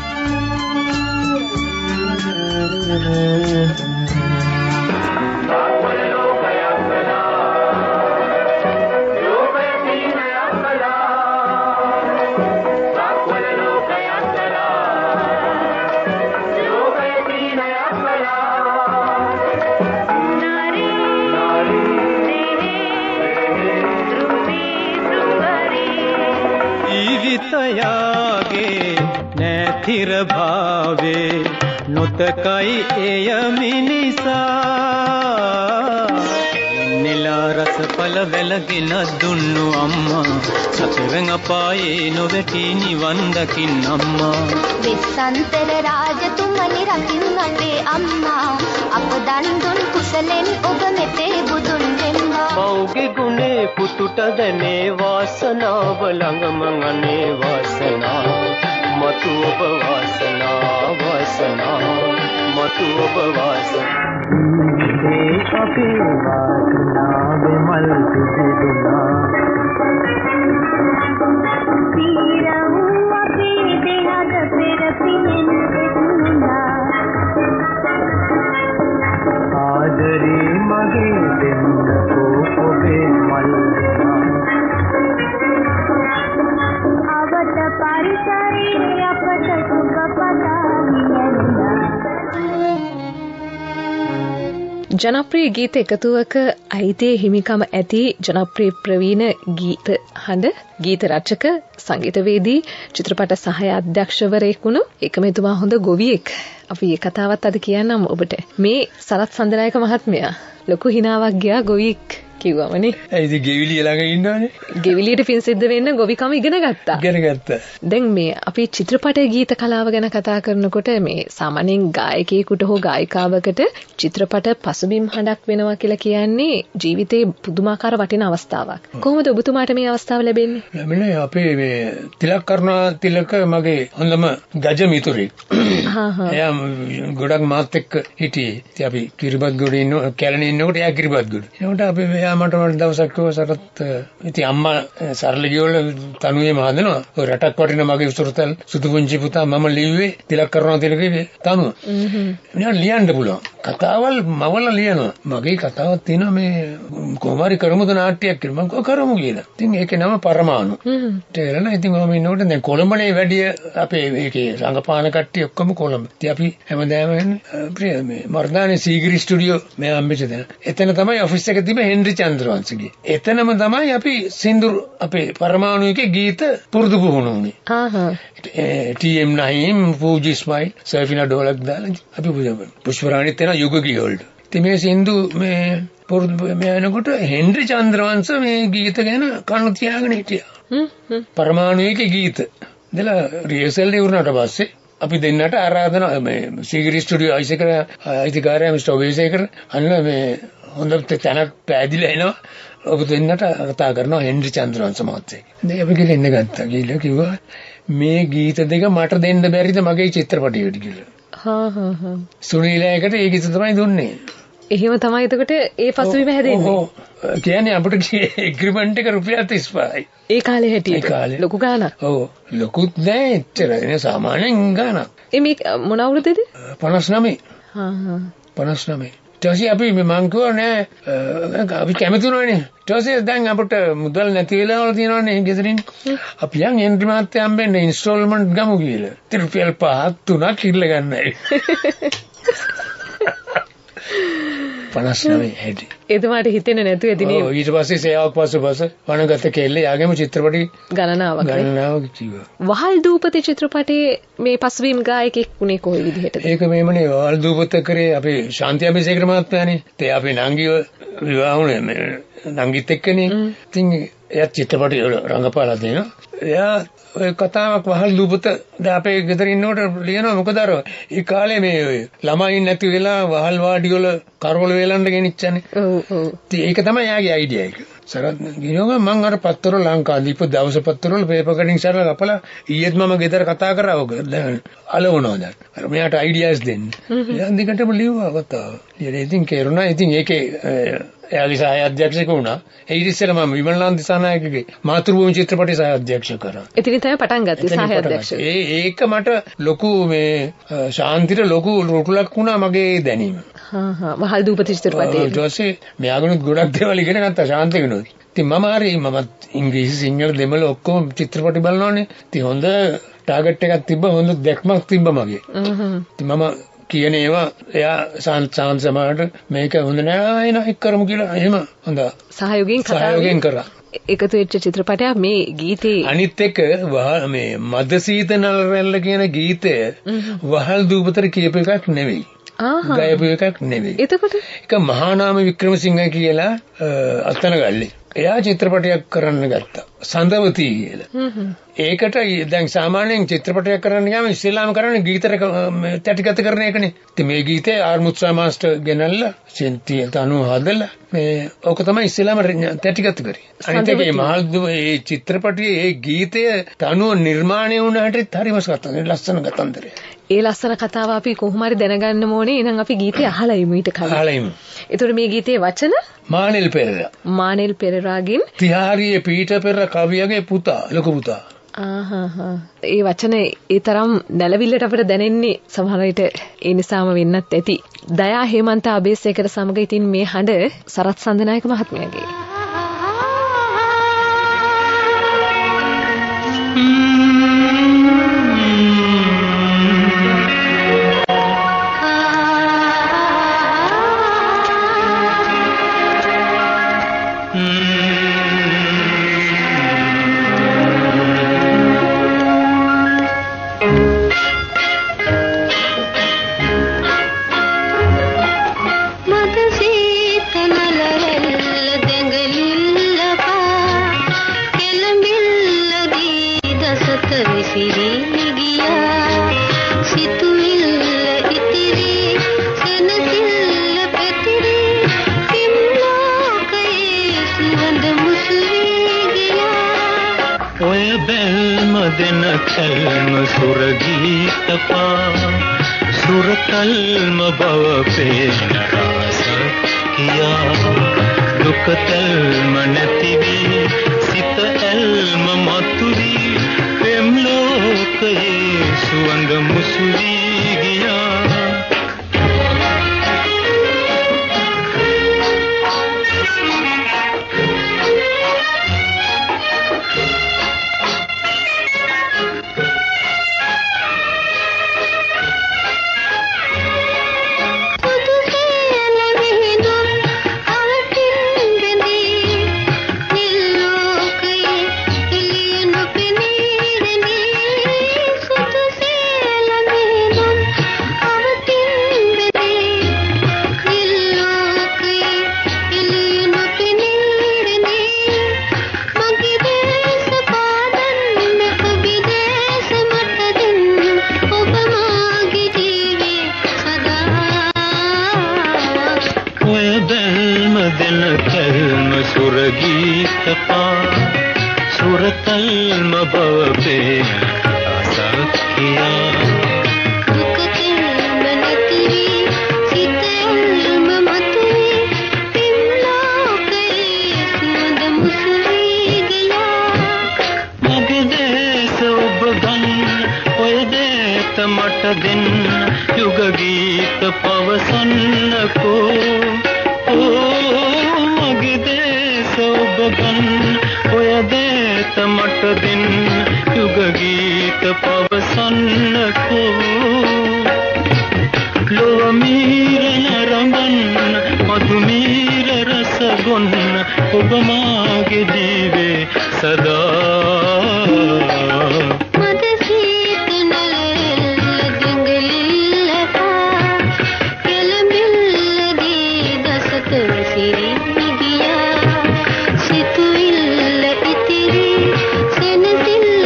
ජීවිතයාගේ නැතිර භාවේ නොතකයි එය මිනිසා නෙලා රස පල වැලගෙන දුන්නු අම්මා සතරන් අපායේ නොවැටි නිවන් දකින්න අම්මා විස්සන්තර රාජතුමනි රකින්නටේ අම්මා අප දන් දුන් කුසලෙන් ඔබ මෙතේ බුදුන් වෙන්නා මෞගේ ගුණේ පුතුට දැනේ වාසනාව ළඟම අනේ වාසනාව මතු ඔබ වාසනාව වාසනාව මතු ඔබ වාසනාව අපේ වාසනාවේ මල් පිපෙනා පීරවු අපේ දෙහද පෙර පිනෙන් එතුණා ආදරේ මගේ දෙන්නකෝ ඔබේ මල් අවත පරිසරේ අපට සුඛ පතාමියන්නා ජනප්‍රිය ගීත එකතුවක අයිතිය හිමිකම ඇති ජනප්‍රිය ප්‍රවීණ ගීත හඬ ගීත රචක සංගීතවේදී චිත්‍රපට සහාය අධ්‍යක්ෂවරයෙකුණු එකමෙතුමා හොඳ ගොවියෙක්. අපි මේ කතාවත් අද කියන්නම් ඔබට. මේ සරත් සඳනායක මහත්මයා ලොකු හිනාවක් ගියා ගොවියෙක් කිව්වමනේ. ඒ ඉතින් ගෙවිලි ළඟ ඉන්නවනේ. ගෙවිලියට පින් සිද්ධ වෙන්න ගොවිකම ඉගෙන ගත්තා. ඉගෙන ගත්තා. දැන් මේ අපි චිත්‍රපටයේ ගීත කලාව ගැන කතා කරනකොට මේ සාමාන්‍යයෙන් ගායකයෙකුට හෝ ගායිකාවකට චිත්‍රපට පසුබිම් හඬක් වෙනවා කියලා කියන්නේ ජීවිතේ පුදුමාකාර වටින අවස්ථාවක්. කොහොමද ඔබතුමාට මේ අවස්ථාව ලැබෙන්නේ? ලැබෙන්නේ අපේ මේ තිලක් කරුණා තිලක මගේ හොඳම ගජ මිතුරෙක්. එයා ගොඩක් මාත් එක්ක හිටියේ. ඉතින් අපි කිරිබත් ගොඩේ ඉන්න කැලණි ඉන්නකොට එයා කිරිබත් ගොඩ. ඒකට අපි මට දවසක් කිව්වා සරත් ඉතින් අම්මා සරල ගියවල තනුවේම හදනවා. ඔය රටක් වටින මගේ උසුරුතල් සුදු පුංචි පුතා මම ලිව්වේ තිලක් කරුණා තිලකේ තනුව. මම ලියන්න පුළුවන්. කතාවල් මවල ලියනවා. මගේ කතාවක් තියෙනවා මේ කොමාරි කරමුද නාට්‍යයක් කියලා. මම කරමු කියලා. ඉතින් ඒකේ නම පරමාණු. තේරෙනවා. ඉතින් මම ඉන්නකොට දැන් කොළඹනේ වැඩි අපේ මේකේ රංගපාන කට්ටිය ඔක්කොම කොළඹ. ඉතින් අපි හැමදාම මේ මර්දානේ සීගිරි ස්ටුඩියෝ මේ අම්බෙච්ච දැන්. එතන තමයි ඔෆිස් එක තිබෙ හෙන්රි චන්ද්‍රවංශගේ. එතනම තමයි අපි සින්දුර අපේ පරමාණුයේ ගීත පුරුදු පුහුණු වුණේ. TM9 පූජි ස්මයිල් සර්ෆිනා ඩෝලක් දාලා අපි පුෂ්පරාණිත් එන යුග ගියවලට. ඉතින් මේ සින්දු මේ පුරුදු මේ එනකොට හෙන්රි චන්ද්‍රවංශ මේ ගීත ගැන කන තියාගෙන හිටියා. පරමාණුයේ ගීත. දලා රිහර්සල් ඉවරනට පස්සේ අපි දෙන්නට ආරාධනා මේ සීගිරි ස්ටුඩියෝ අයිතිකාරයා මිස්ටර් ඔබේසේකර් අන්න මේ හොඳ තැනක් පෑදිලා එනවා. ඔබ දෙන්නට කතා කරනවා හෙන්රි චන්ද්‍රවංශ මහත්තයා. දැන් අපි ගිහින් ඉන්න ගත්තා. ගිහිල්ලා කිව්වා මේ ගීත දෙක මට දෙන්න බැරිද මගේ චිත්‍රපටයට කියලා. සුනීලයකට ඒ ගීත තමයි දුන්නේ. එහෙම තමයි එතකොට ඒ පසුබිම හැදෙන්නේ. ඔව්. කියන්නේ අපිට එග්‍රීමන්ට් එක රුපියල් 35යි. ඒ කාලේ හැටියට ලොකු ගාණක්. ඔව්. ලොකුත් නෑ එච්චර. එනේ සාමාන්‍යයෙන් ගාණක්. මේ මොන අවුරුද්දේද? 59. 59. ඊටසේ අපි මං කිව්වා නෑ අපි කැමතිුණානේ. ඊටසේ දැන් අපිට මුදල් නැති වෙලාවල් තියෙනවානේ ගෙදරින්. අපි යන් හෙන්රි මහත්තයා හම්බෙන්න ඉන්ස්ටෝල්මන්ට් ගමු කියලා. රුපියල් 5ක් 3ක් ඉල්ල ගන්නයි. 59 හැටි. එතුමාට හිතෙන්නේ නැතුව ඇතිනේ. ඔව් ඊට පස්සේ සේයාවක් පස්සේ වණගත කෙල්ල යාගෙම චිත්‍රපටි ගණනාවක් කිව්වා. වහල් දූපතේ චිත්‍රපටයේ මේ පසුබිම් ගායකෙක් වුණේ කොයි විදිහටද? ඒක මේමනේ වහල් දූපත කරේ අපේ ශාන්ති අබේසේකර මහත්මයානේ. ඒ අපේ නංගිව විවාහ වුණේ නංගිත් එක්කනේ. ඉතින් එයා චිත්‍රපටි රංගපාලා දෙනවා. එයා ඔය කතාවක් වහල් දුපත අපේ ගෙදර ඉන්නකොට ලියනවා. මොකද අර ඒ කාලේ මේ ළමයි නැති වෙලා වහල් වාඩි වල කරවල වේලන්න ගෙනිච්චනේ. ඒක තමයි යාගේ අයිඩියා එක. සරත් ගිනෝග මම අර පත්තර ලංකාදීප දවස පත්තර වල පේපර් කටින් සරලා කපලා ඊයේත් මම ගෙදර කතා කරා ඔක දැන් අලවනවා දැන්. අර මෙයාට අයිඩියාස් දෙන්න. එයා දිගටම ලිව්වා කතාව. ඉතින් කෙරුණා. ඉතින් ඒකේ එයාගේ සහාය අධ්‍යක්ෂක වුණා. ඒ ඉතින් මම විමල්ලාන් දිසානායකගේ මාතෘභූමි චිත්‍රපටයේ සහාය අධ්‍යක්ෂක කරා. ඉතින් තමයි පටන් ගත්තේ සහාය අධ්‍යක්ෂක. ඒක මට ලොකු මේ ශාන්තිට ලොකු රුකුලක් වුණා මගේ දැනීම. වහල් දූපත චිත්‍රපටයේ. ඊට පස්සේ මෙයාගෙනුත් ගොඩක් දේවල් ඉගෙන ගත්තා ශාන්තිගෙනුත්. ඉතින් මම ඉංග්‍රීසි සිංහල දෙමළ ඔක්කොම චිත්‍රපටි බලනවානේ. ඉතින් හොඳ ටාගට් එකක් තිබ්බ හොඳ දැක්මක් තිබ්බ මගේ. ඉතින් මම කියන ඒවා එයා සාන්ත සමාජයට මේක හොඳ නෑ එන එක් කරමු කියලා එහෙම හොඳ සහයෝගයෙන් කරා. එකතු වෙච්ච චිත්‍රපටයක් මේ ගීතේ. අනිත් එක මේ මදසීත නලරැල්ල කියන ගීතය වහල් දූපතට කියපු එකක් නෙවෙයි. ගායපු එකක් නෙවෙයි. එතකොට ඒක මහානාම වික්‍රමසිංහ කියලා අත්තනගල්ලේ. එයා චිත්‍රපටයක් කරන්න ගත්තා. සඳවතී කියලා. ඒකට දැන් සාමාන්‍යයෙන් චිත්‍රපටයක් කරන්න ගියාම ඉස්සෙල්ලාම කරන්නේ ගීතර තැටිගත කරන එකනේ. ඉතින් මේ ගීතේ ආර්මුත්සා මාස්ටර් ගෙනල්ලා සෙන්තිය තනුව හදලා මේ ඔක තමයි ඉස්සෙල්ලාම තැටිගත කරේ. අනිත් එකේ මේ චිත්‍රපටයේ ඒ ගීතය තනුව නිර්මාණය වුණාට හරිම ලස්සන කතන්දරයක්. ඒ ලස්සන කතාව අපි කොහොම හරි දැනගන්න ඕනේ. එහෙනම් අපි ගීතය අහලා ඉමු ඊට කලින්. අහලා ඉමු. ඒතර මේ ගීතේ වචන මානෙල් පෙරේරා. මානෙල් පෙරේරාගෙන් තිහාරියේ පීඨ පෙරේරා කවියගේ පුතා ලොකු පුතා. ඒ වචන ඒ තරම් නැලවිල්ලට අපිට දැනෙන්නේ සමහර විට ඒ නිසාම වෙන්නත් ඇති. දයා හේමන්ත අබේසේකර සමග ඉතින් මේ හඬ සරත් සඳනායක මහත්මයාගේ. सुरतल्म भव पेन रास किया दुखतल्म नतिवी सित एल्म मथुरी प्रेम लोकये सुवंग मुसुरी गया सुरतल्म भव पेन रास किया दुखतल्म नतिवी सित एल्म मथुरी प्रेम लोकये सुवंग मुसुरी गया मगे देश ඔබ ගන්න ඔය දේත මට දෙන්න යුග ගීත පවසන්නකෝ මගේ දේශ ඔබ ගන්න ඔය දේත මට දෙන්න යුග ගීත පවසන්නකෝ ලොව මීර නරඹන්න මధుමීර රස ගොන්න ඔබ මාගේ ජීවේ සදා සිතුවිල්ල ඉතිරි සෙනසිල්ල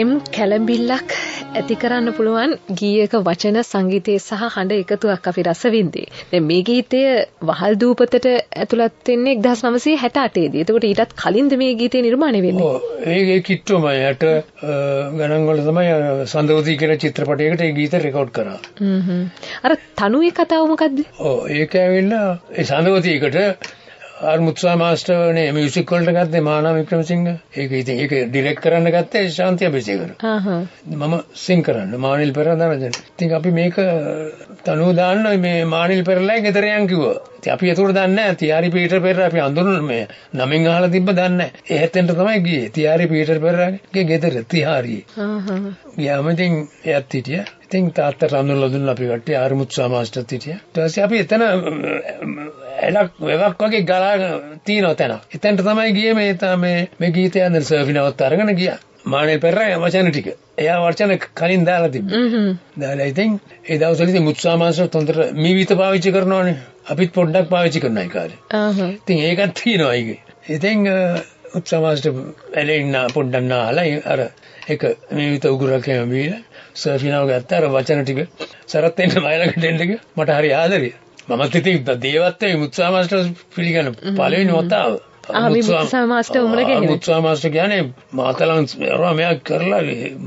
පෙම් කැළඹිල්ලක් ඇති කරන්න පුළුවන් ගීයක වචන සංගීතය සහ හඬ එකතුවක් අපි රස වින්දේ. දැන් මේ ගීතය වහල් දූපතට ඇතුළත් වෙන්නේ 1968 දී. එතකොට ඊටත් කලින්ද මේ ගීතය නිර්මාණය වෙන්නේ? ඔව් ඒ කිට්ටුවමයි 60 ගණන් වල තමයි සඳවති කියන චිත්‍රපටයකට ඒ ගීත රෙකෝඩ් කරා. අර තනුවේ කතාව මොකද්ද? ඔව් ඒක ඇවිල්ලා ඒ සඳවතියකට මුත්සා මාස්ටර්නේ මියුසික් වලට ගත්තේ මානා වික්‍රමසිංහ. ඒක ඉතින් ඒක ඩිරෙක්ට් කරන්න ගත්තේ ශාන්ති අබේසේකර. මම සිං කරන්න මානිල් පෙරේරා. ඉතින් අපි මේක තනුව දාන්න මේ මානිල් පෙරේරායි ගෙදර යන් කිව්වා. ඉතින් අපි ඒතකොට දන්නේ නැහැ. තියාරි පීටර් පෙරේරා අපි අඳුරන මේ නමින් අහලා තිබ්බ දන්නේ නැහැ. ඒ හැතෙන්ට තමයි ගියේ. තියාරි පීටර් පෙරේරාගේ ගෙදර තියාරි. ගියාම ඉතින් එයත් හිටියා. ඉතින් තාත්තට අඳුරලා දුන්නා අපි කට්ටිය ආරුමුත්සා මාස්ටර්ත් හිටියා. ඊට පස්සේ අපි එතන එලක් වෙවක් වගේ ගලා තියෙනවා තැන. එතනට තමයි ගියේ මේ ගීතය අnder සර්ෆිනවත් අරගෙන ගියා. මානේ පෙරේරා වචන ටික. එයා වචන කලින් දාලා තිබ්බා. දාලා ඉතින් ඒ දවස්වලදී මුත්සා මාස්ටර් හොඳට මීවිත පාවිච්චි කරනවානේ. අපිත් පොඩ්ඩක් පාවිච්චි කරනවා ඒ කාලේ. ඉතින් ඒකත් තියෙනවා ඒකේ. ඉතින් මුත්සා මාස්ටර් එලෙන්න පොඩ්ඩක් නාලා අර ඒක මීවිත උගුරක් එහෙම බීලා සර්ෆිනව ගත්තා. අර වචන ටික සරත් වෙන්න මයිලකට එන්න ගියා. මට හරි ආදරේ. මමත් ඉතින් දේවත්වයේ මුත්සා මාස්ටර් පිළිගන්න පළවෙනි වතාව. මුත්සා මාස්ටර් උමරගේ මුත්සා මාස්ටර් කියන්නේ මාතලන් මෙයා කරලා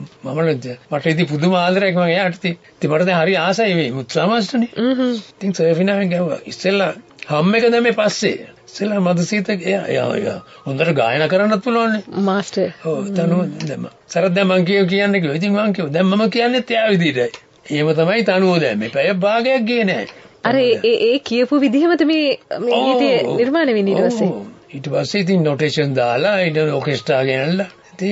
මට ඉතින් පුදුම ආදරයක් මම එයාට ඉතින් මට දැන් හරි ආසයි මේ මුත්සා මාස්ටර්නේ. ඉතින් සර්ෆිනාවෙන් ගියා. ඉස්සෙල්ලා හම් එක දැම්මේ පස්සේ. ඉස්සෙල්ලා මధుසීත එයා හොඳට ගායනා කරන්නත් පුළුවන් නේ මාස්ටර්. ඔව් තනුව දැම්ම. සරත් දැන් මං කියන්නේ කිව්වා. ඉතින් මං කිව්වා දැන් මම කියන්නේත් එයා විදිහටයි. එහෙම තමයි තනුව දැම්මේ. පැය භාගයක් ගියේ නෑ. අර ඒ කියපු විදිහමද මේ ගීතය නිර්මාණය වෙන්නේ ඊට පස්සේ? ඊට පස්සේ ඉතින් නොටේෂන් දාලා ඊට ඔකෙස්ට්‍රා ගෙනල්ලා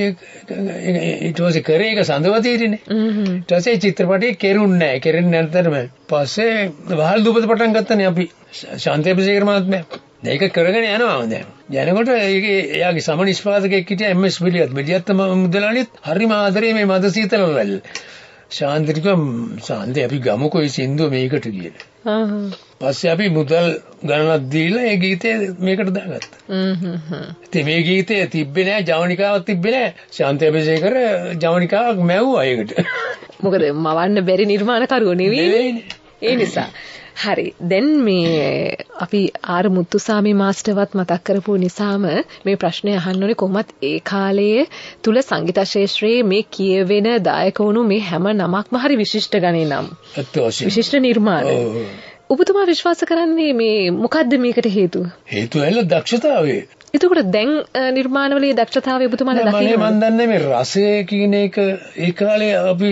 ඊට පස්සේ කරේ එක සඳවතියනේ. ඊට පස්සේ චිත්‍රපටයේ කෙරුන්නේ නැහැ. කෙරෙන්නේ නැතරම පස්සේ වහල් දූපත පටන් ගත්තනේ අපි ශාන්ති අබේසේකර මහත්මයා. ඒක කරගෙන යනවා දැන්. යනකොට ඒකේ එයාගේ සම නිෂ්පාදකයෙක් හිටියා එම්.එස්. විලියත් මුදලාලිත් හරිම ආදරේ මේ මද සීතලවල. ශාන්තික සාන්දේ අපි ගමුකෝ ඒ සින්දුව මේකට කියලා. පස්සේ අපි මුදල් ගණනක් දීලා ඒ ගීතය මේකට දාගත්තා. ඉතින් මේ ගීතය තිබ්බේ නෑ ජවනිකාවක් තිබ්බේ නෑ. ශාන්ති අබේසේකර ජවනිකාවක් මැව්වා ඒකට. මොකද මවන්න බැරි නිර්මාණකරුවෝ නෙවෙයි. ඒ නිසා. හරි. දැන් මේ අපි ආර් මුත්තුසාමි මාස්ටර්වත් මතක් කරපු නිසාම මේ ප්‍රශ්නේ අහන්න ඕනේ කොහොමත් ඒ කාලයේ තුල සංගීත ශාස්ත්‍රයේ මේ කියවෙන දායක වුණු මේ හැම නමක්ම හරි විශිෂ්ට ගණේ නම්. විශිෂ්ට නිර්මාණ. ඔබතුමා විශ්වාස කරන්නේ මේ මොකද්ද මේකට හේතුව? හේතුව ඇල්ල දක්ෂතාවය. එතකොට දැන් නිර්මාණවලේ දක්ෂතාවය ඔබතුමාලා දකින්නේ මම දන්නේ මේ රසය කියන එක ඒ කාලේ අපි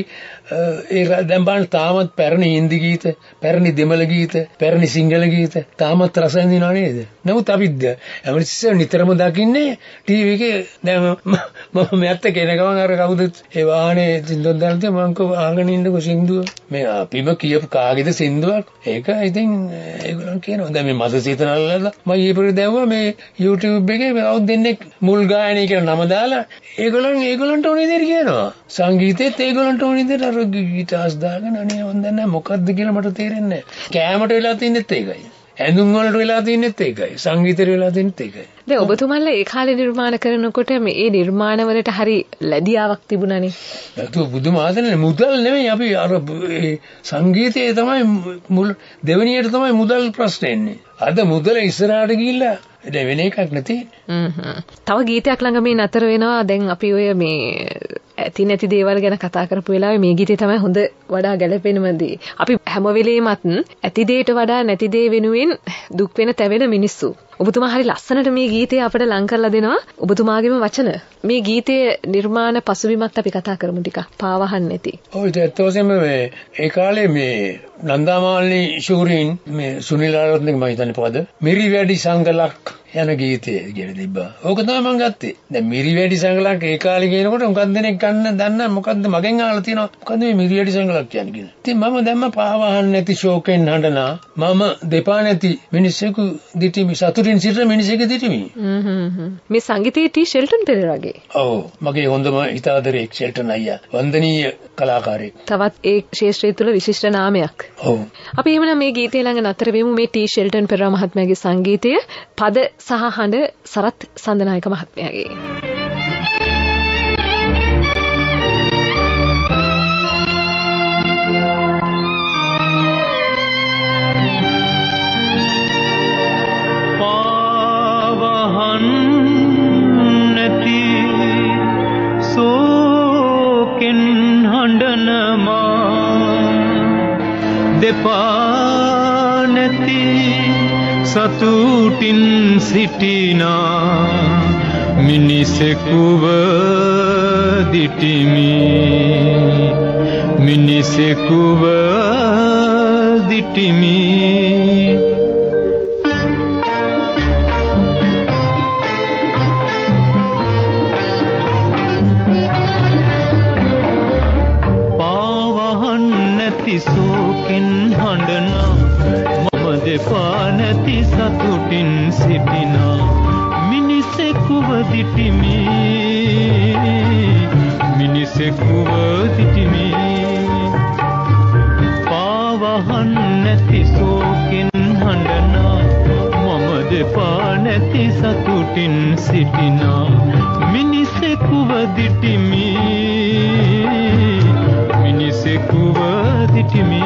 ඒ දැන් බලන්න තාමත් පැරණි හින්දි ගීත, පැරණි දෙමළ ගීත, පැරණි සිංහල ගීත තාමත් රස විඳිනව නේද? නමුත් අපි ඇමරිකා නිතරම දකින්නේ ටීවී එකේ දැන් මම මෙයත් කෙන ගමන් අර කවුද ඒ වාහනේ සින්දුවක් දාලා තියෙන මම කව ආගෙන ඉන්නකො සින්දුව මේ අපිම කියපු කාගේද සින්දුවක් ඒක ඉතින් ඒගොල්ලන් කියනවා දැන් මේ මද සීතනල්ලලා මම ඊපෙර දැවුවා මේ YouTube එකේ කවුද දෙන්නේ මුල් ගායනය කියන නම දාලා ඒගොල්ලන්ට ඕනේ දෙයක් කියනවා සංගීතෙත් ඒගොල්ලන්ට ඕනේ දෙයක් අර ගිටාර්ස් දාගෙන අනේ මන් දන්නේ මොකද්ද කියලා මට තේරෙන්නේ නැහැ කෑමට වෙලා තින්නෙත් ඒකයි ඇඳුම් වලට වෙලා තින්නෙත් ඒකයි සංගීතෙට වෙලා තින්නෙත් ඒකයි දැන් ඔබතුමාලා ඒ කාලේ නිර්මාණ කරනකොට මේ නිර්මාණ වලට හරි ලැබියාවක් තිබුණානේ ඒක බුදුම ආසනේ මුදල් නෙමෙයි අපි අර සංගීතයේ තමයි මුල් දෙවෙනියට තමයි මුදල් ප්‍රශ්නේ එන්නේ අද මුදල ඉස්සරහට ගිහිල්ලා දැන් වෙන එකක් නැති. තව ගීතයක් ළඟ මේ නතර වෙනවා. දැන් අපි ඔය මේ ඇති නැති දේවල් ගැන කතා කරපු වෙලාවේ මේ ගීතේ තමයි හොඳ වඩා ගැළපෙනම දේ. අපි හැම වෙලේමත් ඇති දේට වඩා නැති දේ වෙනුවෙන් දුක් වෙන තැවෙන මිනිස්සු. ඔබතුමා හරි ලස්සනට මේ ගීතය අපිට ලං කරලා දෙනවා. ඔබතුමාගේම වචන. මේ ගීතයේ නිර්මාණ පසුබිමත් අපි කතා කරමු ටිකක්. පාවහන් නැති. ඔව් ඒක ඇත්තටම මේ ඒ කාලේ මේ නන්දාමාලනී ශූරීන් මේ සුනිල් ආරත්නගේ මම හිතන්නේ පොද මිරි වැඩි සංගලක් යන ගීතය කියලා තිබ්බා. ඕක තමයි මම ගත්තේ. දැන් මිරි වැඩි සංගලක් ඒ කාලේ කියනකොට මොකක්ද දෙනෙක් ගන්න දන්න මොකද්ද මගෙන් අහලා තියෙනවා. මොකද්ද මේ මිරි වැඩි සංගලක් කියන්නේ කියලා. ඉතින් මම දැම්ම පාවහන් නැති ශෝකෙන් හඬනා මම දෙපා නැති මිනිසෙකු දිටිමි සතුටින් සිටින මිනිසෙකු දිටිමි. මේ සංගීතයේ ටී ෂෙල්ටන් පෙරේරාගේ. ඔව් මගේ හොඳම හිතාදරේ ෂෙල්ටන් අයියා. වන්දනීය කලාකාරයෙක්. තවත් ඒ ක්ෂේත්‍රය තුල විශිෂ්ට නාමයක්. ඔව්. අපි එහෙමනම් මේ ගීතය ළඟ නතර වෙමු මේ ටී ෂෙල්ටන් පෙරේරා මහත්මයාගේ සංගීතය පද සහ හඬ සරත් සඳනායක මහත්මයාගේ මා දෙපා නැති සතුටින් සිටිනා මිනිසෙකුව දිටිමි මිනිසෙකුව දිටිමි පාවහන් නැති සෝකින් හඬනා මම දෙපා නැති සතුටින් සිටිනා මිනිසෙකුව දිටිමි මිනිසෙකුව දිටිමි පාවහන් නැති සෝකින් හඬනා මම දෙපා නැති සතුටින් සිටිනා මිනිසෙකුව දිටිමි මිනිසෙකුව දිටිමි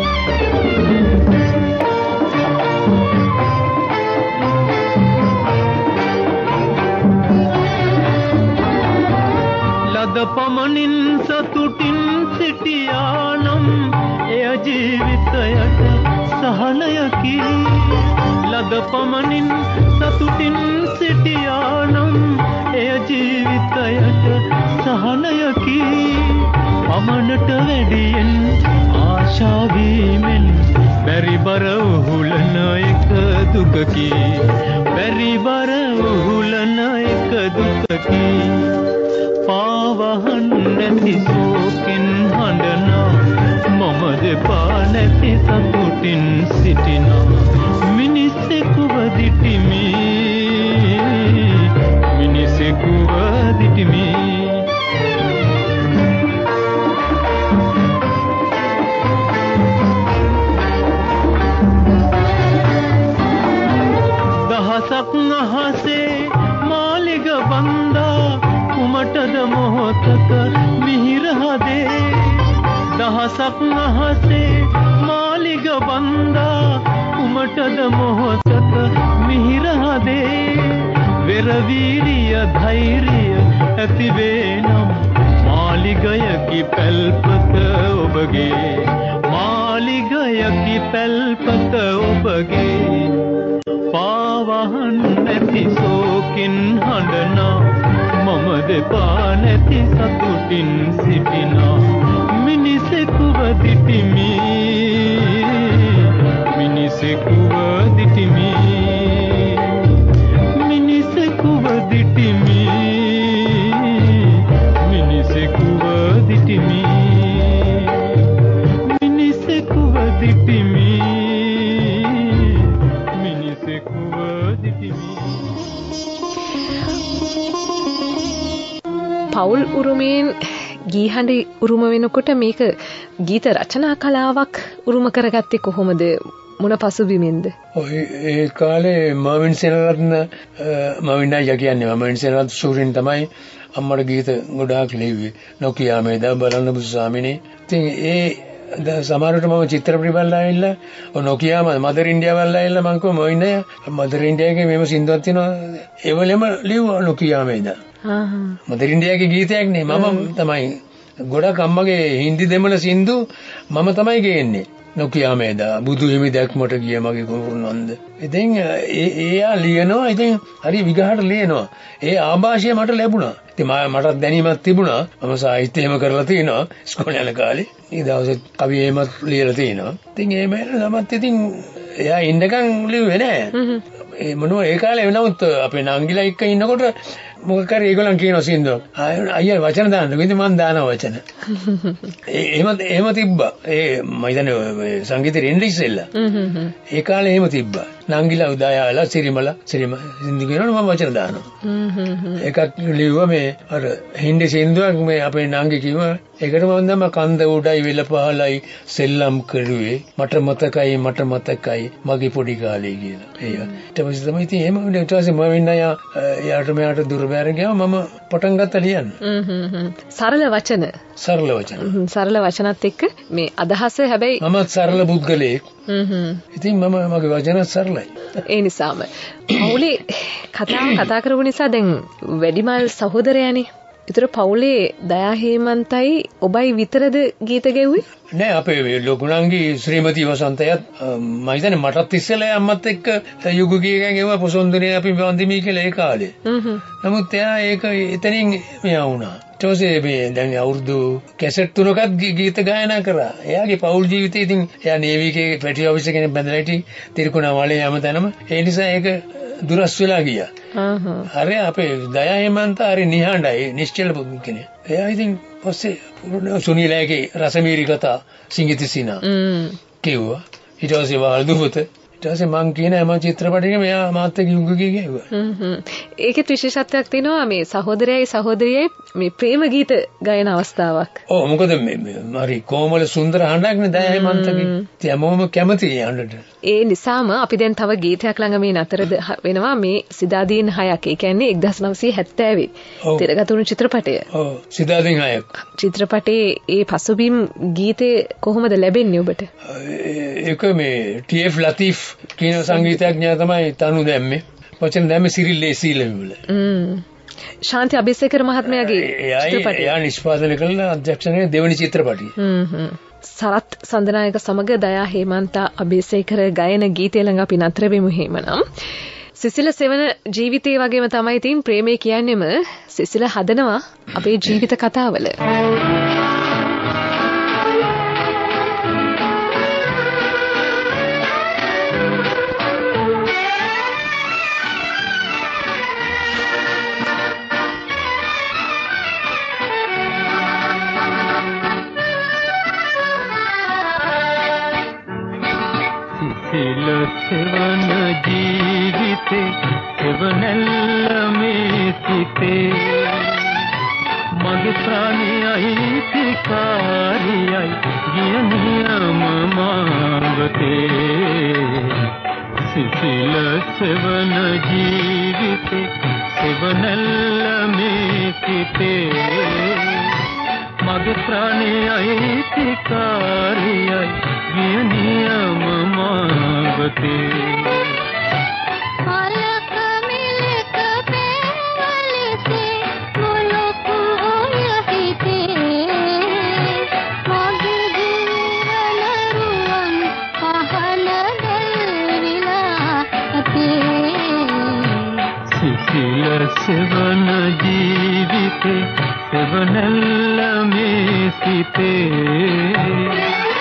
පමණින් සතුටින් සිටියානම් එය ජීවිතයට සහනයකි ලද පමණින් සතුටින් සිටියානම් එය ජීවිතයට සහනයකි පමණට වැඩියෙන් ආශාවීමෙන් බැරිබර උහුලන එක දුකකි බැරිබර උහුලන එක දුකකි පාවහන් නැති සෝකින් හඬනා මම දෙපා නැති සතුටින් සිටිනා මිනිසෙකුව දිටිමි මිනිසෙකුව දිටිමි දහසක් අහසේ මාලිග බන්දා කුමටද මොහොතක මිහිර හදේ දහසක් අහසේ මාලිග බන්දා කුමටද මොහොතක මිහිර හදේ වෙරවීරිය ධෛර්යය ඇතිවේ නම් මාලිගයකි පැල්පත ඔබගේ මාලිගයකි පැල්පත ඔබගේ පාවහන් නැති සෝකින් හඬනා මම දෙපා නැති සතුටින් සිටිනා මිනිසෙකුව දිටිමි මිනිසෙකුව දිටිමි මිනිසෙකුව දිටිමි මිනිසෙකුව දිටිමි මිනිසෙකුව දිටිමි මිනිසෙකුව දිටිමි පවුල් උරුමයෙන් ගීහඬ උරුම වෙනකොට මේක ගීත රචනා කලාවක් උරුම කරගත්තේ කොහොමද මොන පසුබිමින්ද? ඔය ඒ කාලේ මර්වින් සෙනරත්න මර්වින් අයියා කියන්නේ මර්වින් සෙනරත්න සූරින් තමයි අම්මට ගීත ගොඩාක් ලිව්වේ. නොකියා මේ දා බලන්න බුදු ස්වාමිනේ. ඉතින් ඒ සමහරවිට මම චිත්‍රපටි බලලා ඇවිල්ලා ඔය නොකියා මදර් ඉන්දියා බලලා ඇවිල්ලා මම කිව්වා මොයින් අයියා මදර් ඉන්දියාගේ මේව සින්දුවක් තියෙනවා ඒ වෙලෙම ලිව්වා නොකියා මේ දා. මදර් ඉන්දියාගේ ගීතයක් නේ මම තමයි ගොඩක් අම්මගේ හින්දි දෙමළ සින්දු මම තමයි ගේන්නේ. නොකියා මේදා බුදු හිමි දැක්මට ගිය මගේ කුරුණන්ද. ඉතින් එයා ලියනවා. ඉතින් හරි විගහට ලියනවා. ඒ ආభాෂය මට ලැබුණා. ඉතින් මටත් දැනීමක් තිබුණා. මම සාහිත්‍ය එහෙම කරලා තිනවා ඉස්කෝලේ යන කාලේ. ඒ දවසේ කවි එහෙමත් ලියලා තිනවා. ඉතින් ඒ මේලමත් ඉතින් එයා ඉන්නකම් ලිව්වේ නෑ. ඒ මොනවා ඒ කාලේ වෙනවුත් අපේ නංගිලා එක්ක ඉන්නකොට මොකක් හරි ඒගොල්ලන් කියනවා සින්දුවක්. අයියා වචන දාන්න. ඉතින් මම දානවා වචන. එහෙම තිබ්බා. ඒ මම හිතන්නේ සංගීතෙ ඉන්න ඉස්සෙල්ලා. ඒ කාලේ එහෙම තිබ්බා. නංගිලා උදායාලා සිරිමල සින්දු කියනවනේ මම වචන දානවා. එකක් ලිව්වා මේ අර හින්දි සින්දුවක් මේ අපේ නංගි කිව්වා. ඒකට මම දැම්ම කන්ද උඩයි වෙල පහලයි සෙල්ලම් කරුවේ මට මතකයි මගේ පොඩි කාලේ කියලා. ඒක. ඊට පස්සේ තමයි ඉතින් එහෙම ඊට පස්සේ මම වෙන්න යාට මෙයාට දුර බැර ගියාම මම පටන් ගත්තා ලියන්න. සරල වචන. සරල වචනත් එක්ක මේ අදහස හැබැයි මමත් සරල පුද්ගලයෙක්. ඉතින් මගේ වචන සරලයි. ඒ නිසාම පවුලේ කතා කරපු නිසා දැන් වැඩිමල් සහෝදරයානේ ඒතර පවුලේ දයා හේමන්තයි ඔබයි විතරද ගීත ගැව්වේ? නෑ අපේ ලොකුණන්ගේ ශ්‍රීමති වසන්තයත් මම හිතන්නේ මටත් ඉස්සෙල්ලා අම්මත් එක්ක යුග ගීයකින් ගෙවුවා පොසොන්දනේ අපි වන්දිමි කියලා ඒ කාලේ. නමුත් එයා ඒක එතනින් මෙයා වුණා. ඊට පස්සේ මේ දැන් අවුරුදු කැසට් තුනකත් ගීත ගායනා කරා. එයාගේ පෞල් ජීවිතේ ඉතින් එයා නේවි එකේ පැටි ඔෆිස් එකේ බැඳලා හිටි තිරිකුණාමලේ හැමතැනම. ඒ නිසා ඒක දුරස් වෙලා ගියා. හරි අපේ දයා හේමන්ත හරි නිහඬයි නිශ්චල පුදුම කෙනෙක්. එයා ඉතින් පස්සේ සුනීලගේ රසමීරි කතා සිංගිතිසිනා කිව්වා. ඊට පස්සේ වල්දුපත ඊට පස්සේ මං කියන හැම චිත්‍රපටයකම මෙයා මාත් එක්ක යුග ගී ගැහුවා. ඒකෙත් විශේෂත්වයක් තියෙනවා මේ සහෝදරයයි සහෝදරියයි මේ ප්‍රේම ගීත ගායන අවස්ථාවක්. ඔව් මොකද හරි කොමල සුන්දර හඬක් නේ දයා හේමන්තගේ. හැමෝම කැමතියි හඬට. ඒ නිසාම අපි දැන් තව ගීතයක් ළඟ මේ නතරද වෙනවා මේ සිදාදීන් 6ක්. ඒ කියන්නේ 1970 තිරගතුණු චිත්‍රපටය. ඔව් සිදාදීන් 6ක්. චිත්‍රපටයේ ඒ පසුබිම් ගීතේ කොහොමද ලැබෙන්නේ ඔබට? ඒක මේ ටීඑෆ් ලතීෆ් කියන සංගීතඥයා තමයි තනු දැම්මේ. වචන දැම්මේ සිරිල් ලේසීලම වල. ශාන්ති අබේසේකර මහත්මයාගේ චිත්‍රපටය. එයා නිෂ්පාදනය කළ අධ්‍යක්ෂණයේ දෙවනි චිත්‍රපටය. සරත් සඳනායක සමග දයා හේමන්තා අබේසේකර ගායන ගීතය ළඟ අපි නතර වෙමු එහෙමනම්. සිසිල සෙවන ජීවිතේ වගේම තමයි තින් ප්‍රේමය කියන්නේම සිසිල හදනවා අපේ ජීවිත කතාවල. සෙවන ජීවිතේ සෙවනැල්ල මේ සිතේ මගේ ප්‍රාණයයි තිකාරියයි ගිය නියම මාවතේ සිසිල සෙවන ජීවිතේ සෙවනැල්ල මේ සිතේ මගේ ප්‍රාණයයි තිකාරියයි ගිය නියම මාවතේ සෙවන ජීවිතේ සෙවනැල්ල මේ සිතේ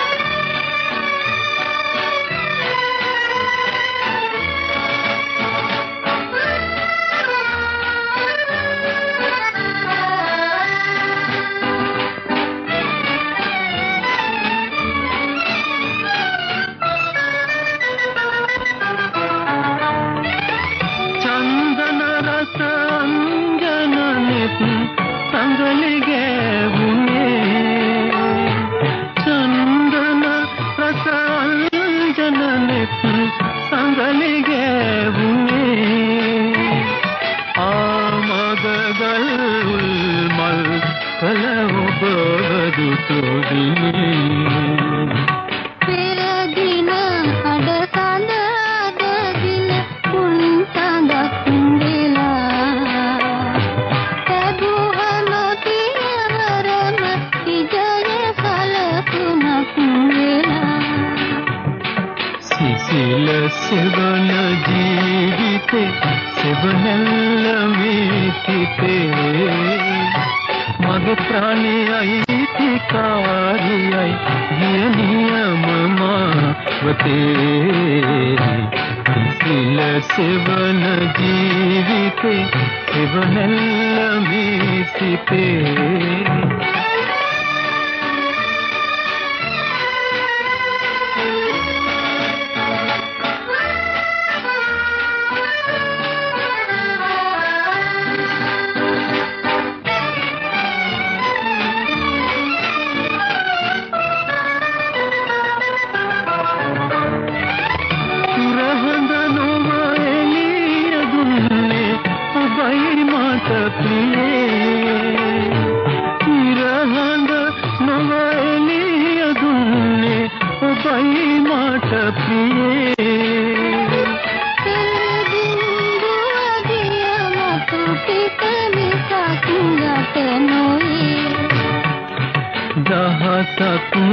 සෙවන ජීවිතේ සෙවනැල්ල මේ සිතේ මගේ ප්‍රාණයයි තිකාරියයි ගිය නියම මාවතේ සිසිල සෙවන ජීවිතේ සෙවනැල්ල මේ සිතේ Thank you.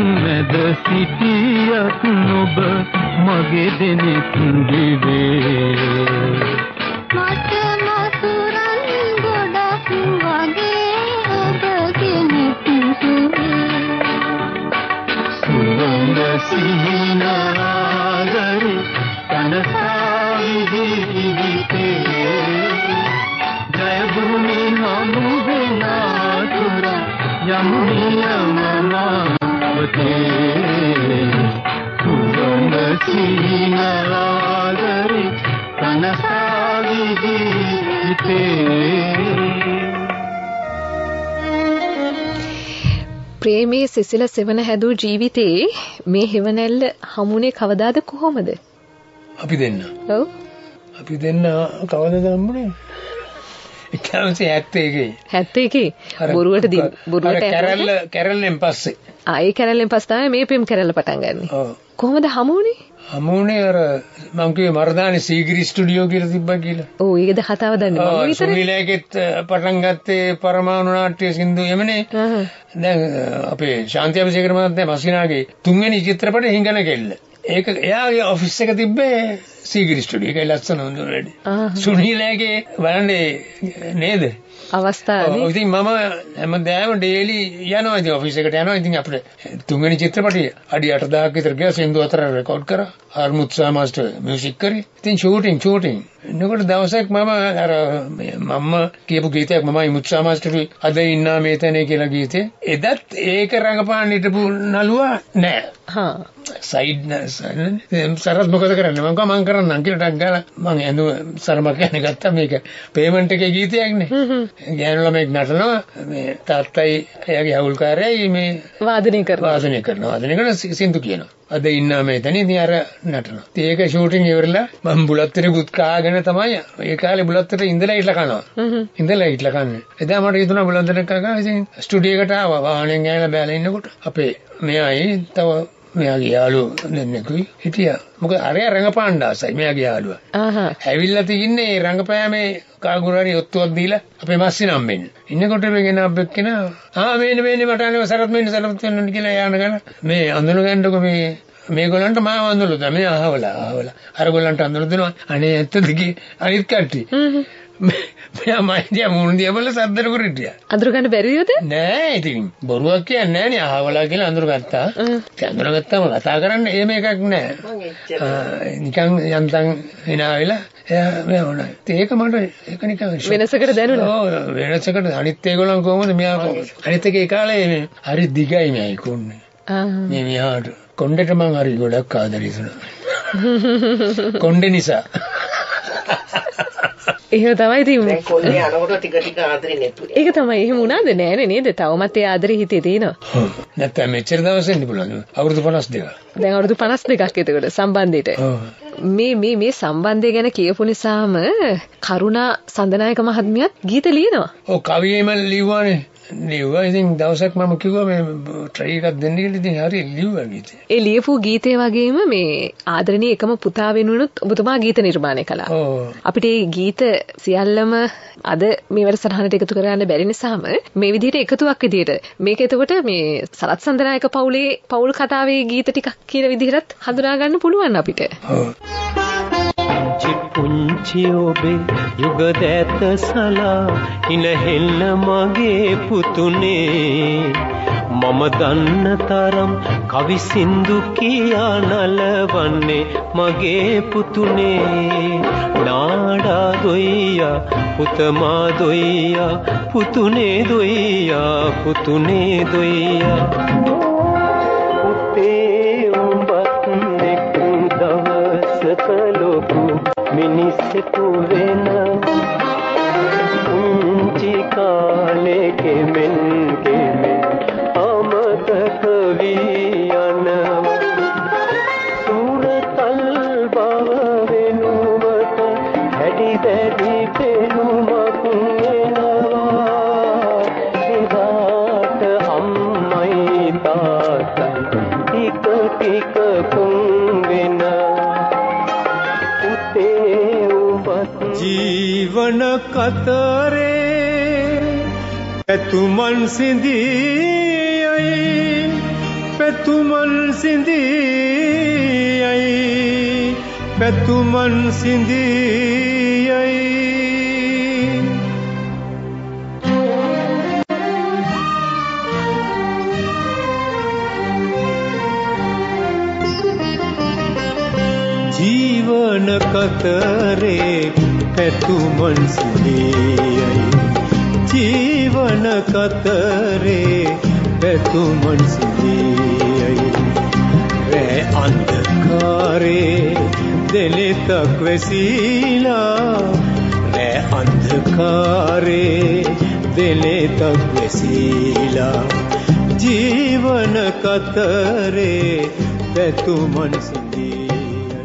මැද සිටියත් නොබ මගේ දෙනෙත් දිවේ මට මසුරන් ගොඩක් වගේ ඔබ කෙනෙක් සුවඳ සිහිනාගරි කනසාවි ජීවිතේ ජය භූමි හමු වෙනා තුර යමු නියමනාවතේ සුවඳ සිහිනාගරි කනසාවි ජීවිතේ ප්‍රේමයේ සිසිල සෙවන හැදූ ජීවිතේ මේ හෙවණැල්ල හමුනේ කවදාද කොහොමද? අපි දෙන්න. ඔව්. අපි දෙන්න කවදාද හම්බුනේ? 1971. 71. බොරුවට කැරල්ලෙන් පස්සේ. ඒ කැරල්ලෙන් පස්සේ තමයි මේ පෙම් කැරල්ල පටන් ගන්නෙ. ඔව්. කොහොමද හමුනේ? හමුනේ අර මං කිව්වේ මර්දානි සීගිරි ස්ටුඩියෝ කියලා තිබ්බා කියලා. ඔව් ඒකද කතාව දන්නේ මම විතරයි. සුනිලයකෙත් පටන් ගත්තේ පරමාණු නාට්‍ය සින්දු යමනේ. දැන් අපේ ශාන්ති අබිසේකර මහත්මයා මස්කිනාගේ තුන්වෙනි චිත්‍රපටය හිඟන කෙල්ල. ඒක එයාගේ ඔෆිස් එක තිබ්බේ සීගිරි ස්ටුඩියෝ එකයි ලස්සන හොඳ වැඩි. සුනිලයගේ බලන්නේ නේද? අවස්ථාවේ. ඔව් ඉතින් මම හැමදාම ඩේලි යනවා ඉතින් ඔෆිස් එකට යනවා ඉතින් අපිට තුන්වෙනි චිත්‍රපටය අඩි 8000ක් විතර ගියා සින්දු 4 රෙකෝඩ් කරා. අර්මුත්සා මාස්ටර් මියුසික් කරේ. ඉතින් ෂූටින්. එනකොට දවසක් මම අර මම කියපු ගීතයක් මමයි මුත්සා මාස්ටර්ගේ අද ඉන්නා මේතනේ කියලා ගීතේ. එදත් ඒක රංගපාන්න හිටපු නළුවා නෑ. හා සයිඩ් සරත් මොකද කරන්නේ මම කරන්නම් කියලා ටක් ගාලා මම ඇඳුම සරමක් යන ගත්තා මේක පේමන්ට් එකේ ගීතයක් නේ ගෑනු ළමෙක් නටනවා මේ තාත්තයි එයාගේ හවුල්කාරයයි මේ වාදනය කරන සින්දු කියනවා අද ඉන්නා මේතන ඉතින් අර නටනවා ඉතින් ඒක ෂූටින් ඉවරලා මම බුලත්තර පුත් කාගෙන තමයි ඒ කාලේ බුලත්තර ඉඳලා ඉట్లా කන්නේ එදා මට හිතුණා බුලත්තර කකා ඉතින් ස්ටුඩියෝ එකට ආවා වාහනෙන් ගෑනලා බැලලා ඉන්නකොට අපේ මෙයායි තව මෙයාගේ යාළුවෝ දෙන්නෙකුයි හිටියා. මොකද අරයා රංගපාන්න ආසයි මෙයාගේ යාළුවා. ඇවිල්ලා තින්නේ රංගපෑමේ කාගුරාරි ඔත්තුවක් දීලා අපේ මස්සිනම් මෙන්න. ඉන්නකොට මේකෙන අපෙක්කන මේන්න මට අනේ සරත් මෙන්න වෙන්න කියලා යන ගල මේ අඳුන ගන්නකො මේගොල්ලන්ට මාව අඳුනලු තමයි මේ අහවලා. අරගොල්ලන්ට අඳුන දෙනවා. අනේ ඇත්තද කි අනිත් කට්ටිය. මෙයා මයින්දියා මුන්දියා බල සද්දර කරිටියා. අඳුර ගන්න බැරියද? නෑ ඉතින් බොරුවක් කියන්නේ නෑ නේ අහවලා කියලා අඳුර ගත්තා. අඳුර ගත්තාම කතා කරන්න එහෙම එකක් නෑ. නිකන් යන්තම් hina වෙලා එයා මේ වුණා. ඒක මට ඒක නිකන් වෙනසකට දැනුණා. ඔව් වෙනසකට අනිත් ඒගොල්ලන් කොහොමද මෙයා කොහොමද? අනිත් එක ඒ කාලේ මේ හරි දිගයි මෙයි කොන්නේ. මේ මෙයාට කොණ්ඩේට මං හරි ගොඩක් ආදරේ දුනා. කොණ්ඩේ නිසා. එහෙම තමයි ඉතින් දැන් කොන්නේ අනකොට ටික ආදරේ නෙපුනේ. ඒක තමයි එහෙම වුණාද නෑනේ නේද? තවමත් ඒ ආදරේ හිතේ තියෙනවා. ඔව්. නැත්නම් මෙච්චර දවස් ඉන්න පුළුවන්. අවුරුදු 52ක්. දැන් අවුරුදු 52ක් එතකොට සම්බන්ධයට. ඔව්. මේ සම්බන්ධය ගැන කියපු නිසාම කරුණා සඳනායක මහත්මියත් ගීත ලියනවා. ඔව් කවියෙම ලියුවානේ. ලියුවා ඉතින් දවසක් මම කිව්වා මේ ට්‍රයි එකක් දෙන්න කියලා ඉතින් හරි ලියුවා ගීතේ. ඒ ලියපු ගීතේ වගේම මේ ආදරණීය එකම පුතා වෙනුනොත් ඔබතුමා ගීත නිර්මාණය කළා. ඔව්. අපිට මේ ගීත සියල්ලම අද මේ වැඩසටහනට එකතු කරගන්න බැරි නිසාම මේ විදිහට එකතුවක් විදිහට මේක එතකොට මේ සරත් සඳනායක පවුල් කතාවේ ගීත ටිකක් කියන විදිහට හඳුනා ගන්න පුළුවන් අපිට. ඔව්. පුංචි ඔබේ යුග දැත සලා ඉනහෙල්ල මගේ පුතුනේ මම දන්න තරම් කවි සින්දු කියා නලවන්නේ මගේ පුතුනේ නාඩා දොයියා පුතමා දොයියා පුතුනේ දොයියා පුතේ උඹත් එක් දවසක ලොකු මිනිස්සෙකු වෙන උන්චි කාලේ කෙමෙන් අමතක වී යන සූරතල් බව වෙනුවට හැඩි දැඩි පෙනුමක් එනවා සිතාට අම්මයි තාත්තයි ටික කුන් වෙන ජීවන කතරේ ඇතුමන් සිඳියයි පැතුමන් සිඳියයි පැතුමන් සිඳියයි ජීවන කතරේ පැතුමන් සිඳියයි ජීවන කතරේ පැතුමන් සිඳියයි රෑ අන්ධකාරේ දෙලෙතක් වැසීලා රෑ අන්ධකාරේ දෙලෙතක් වැසීලා ජීවන කතරේ පැතුමන් සිඳියයි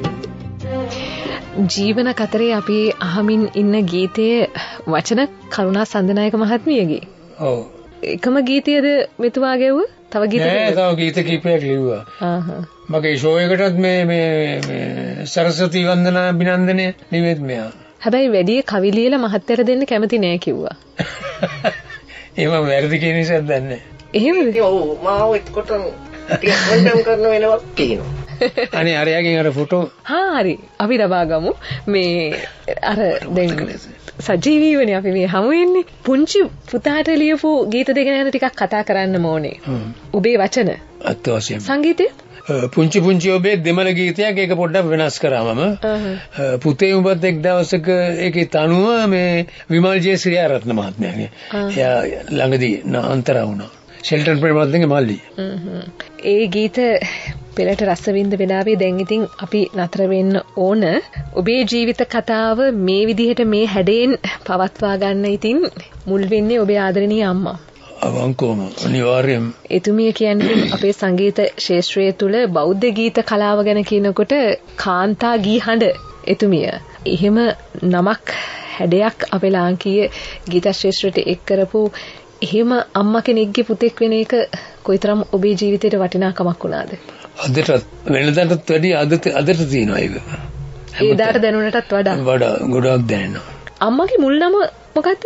ජීවන කතරේ අපි අහමින් ඉන්න ගීතයේ වචන කරුණා සන්දනායක මහත්මියගේ. ඔව්. එකම ගීතයේද මෙතුමා ගැව්ව? තව ගීත තව ගීත කීපයක් ලිව්වා. මගේ ෂෝ එකටත් මේ සරස්වති වන්දනා අභිනන්දනය ලිවෙත් මෙයා. හැබැයි වැඩි කවි ලියලා මහත්තයට දෙන්න කැමති නෑ කිව්වා. ඒව වැරදි කියන නිසා දන්නේ. එහෙමද? ඔව් මාව එතකොට ටිකක් වන්දම් කරන වෙනවා කියනවා. අනේ අරයාගෙන් අර ෆොටෝ හරි අපි ලබා ගමු මේ අර දැන් සජීවීවනේ අපි මේ හමු වෙන්නේ පුංචි පුතාට ලියපු ගීත දෙක ගැන ටිකක් කතා කරන්න ඕනේ. ඔබේ වචන අත්වශයෙන්ම සංගීතය පුංචි ඔබේ දෙමළ ගීතයක් ඒක පොඩ්ඩක් වෙනස් කරා මම. පුතේ උඹත් එක් දවසක ඒකේ තනුව මේ විමල් ජයශ්‍රියාරත්න මහත්මයාගේ. එයා ළඟදී අන්තරා වුණා. ෂෙල්ටන් ප්‍රේමරත්නගේ මල්ලි. ඒ ගීත පෙළට රස විඳ වෙලාවේ දැන් ඉතින් අපි නතර වෙන්න ඕන. ඔබේ ජීවිත කතාව මේ විදිහට මේ හැඩයෙන් පවත්වා ගන්න ඉතින් මුල් වෙන්නේ ඔබේ ආදරණීය අම්මා. අවංකවම අනිවාර්යයෙන්ම. එතුමිය කියන්නේ අපේ සංගීත ශාස්ත්‍රයේ තුල බෞද්ධ ගීත කලාව ගැන කියනකොට කාන්තා ගී හඬ එතුමිය. එහෙම නමක් හැඩයක් අපේ ලාංකීය ගීත ශාස්ත්‍රයට එක් කරපු එහෙම අම්මා කෙනෙක්ගේ පුතෙක් වෙන එක කොයිතරම් ඔබේ ජීවිතේට වටිනාකමක් වුණාද? අදටත් වෙනදාටත් වැඩි අදට තියෙනවා ඒක. එදාට දැනුණටත් වඩා ගොඩක් දැනෙනවා. අම්මගේ මුල් නම මොකද්ද?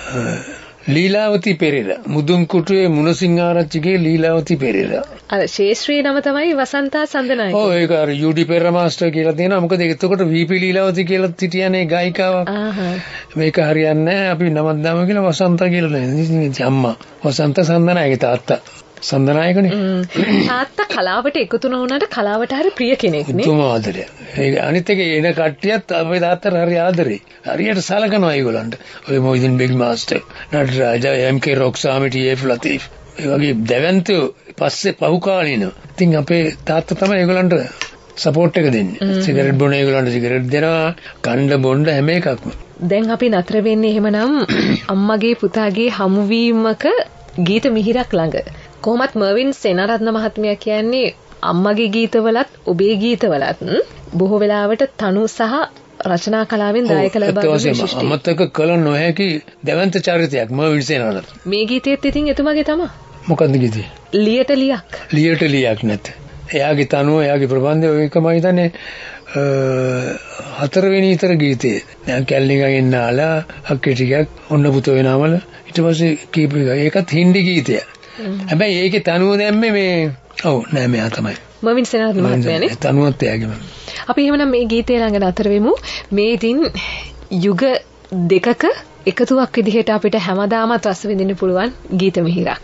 ලීලාවති පෙරේරා. මුදුන්කුටුවේ මුණසිංහාරච්චිගේ ලීලාවති පෙරේරා. අර ශේෂ්ත්‍රී නම තමයි වසන්තා සඳනායක. ඔව් ඒක අර යූඩි පෙරේරා මාස්ටර් කියලා තියෙනවා. මොකද එතකොට වීපී ලීලාවති කියලා හිටියනේ ගායිකාවක්. මේක හරියන්නේ නැහැ. අපි නමක් දාමු කියලා වසන්තා කියලා දෙනවා. අම්මා වසන්ත සඳනායක තාත්තා. සඳනායකනේ. තාත්තා කලාවට එකතු නොවුනට කලාවට හරි ප්‍රිය කෙනෙක් නේ. තුම ආදරය. ඒ අනිත් එක එන කට්ටියත් අපේ තාත්තට හරි ආදරේ. හරියට සලකනවා ඒගොල්ලන්ට. ඔය Mohideen Baig master, Nataraja, M K. Rocksamy, T F. Latif. ඒ වගේ දැවැන්තයෝ පස්සේ පහු කාලිනව. ඉතින් අපේ තාත්තා තමයි ඒගොල්ලන්ට සපෝට් එක දෙන්නේ. සිගරට් බොන ඒගොල්ලන්ට සිගරට් දෙනවා, කන්න බොන්න හැම එකක්ම. දැන් අපි නතර වෙන්නේ එහෙමනම් අම්මගේ පුතාගේ හමුවීමක ගීත මිහිරක් ළඟ. කොහොමත් මර්වින් සේනාරත්න මහත්මයා කියන්නේ අම්මගේ ගීතවලත් ඔබේ ගීතවලත් බොහෝ වෙලාවට තනු සහ රචනා කලාවෙන් දායක ලබා දුන්න විශිෂ්ට. අමතක කළ නොහැකි දැවැන්ත චරිතයක් මර්වින් සේනාරත්න. මේ ගීතෙත් ඉතින් එතුමාගේ තමයි. මොකක්ද ගීතේ? ලියට ලියක්. ලියට ලියක් නැත. එයාගේ තනුව එයාගේ ප්‍රබන්ධය ඔය එකම හිතන්නේ හතරවෙනි ඊතර ගීතේ. දැන් කැල්ලිගගෙන් නාලා අක්කේ ටිකක් ඔන්න පුතෝ වෙනවල ඊට පස්සේ කීප එක. ඒකත් හින්දි ගීතයක්. හැබැයි ඒකේ තනුව දැම්මේ මේ ඔව් නෑ මෙයා තමයි. මර්වින් සේනාරත්න මහත්මයානේ. තනුවත් එයාගේම. අපි එහෙමනම් මේ ගීතය ළඟ නතර වෙමු. මේ ඉතින් යුග දෙකක එකතුවක් විදිහට අපිට හැමදාමත් රස විඳින්න පුළුවන් ගීත මිහිරක්.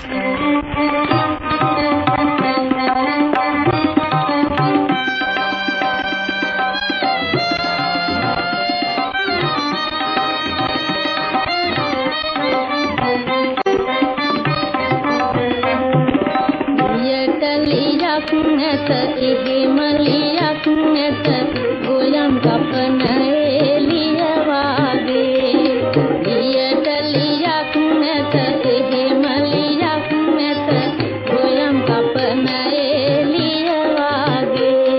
නැත ඉහිමලියක් නැත ගොයම් කපන එළිය වාගේ ලියට ලියක් නැත ඉහිමලියක් නැත ගොයම් කපන එළිය වාගේ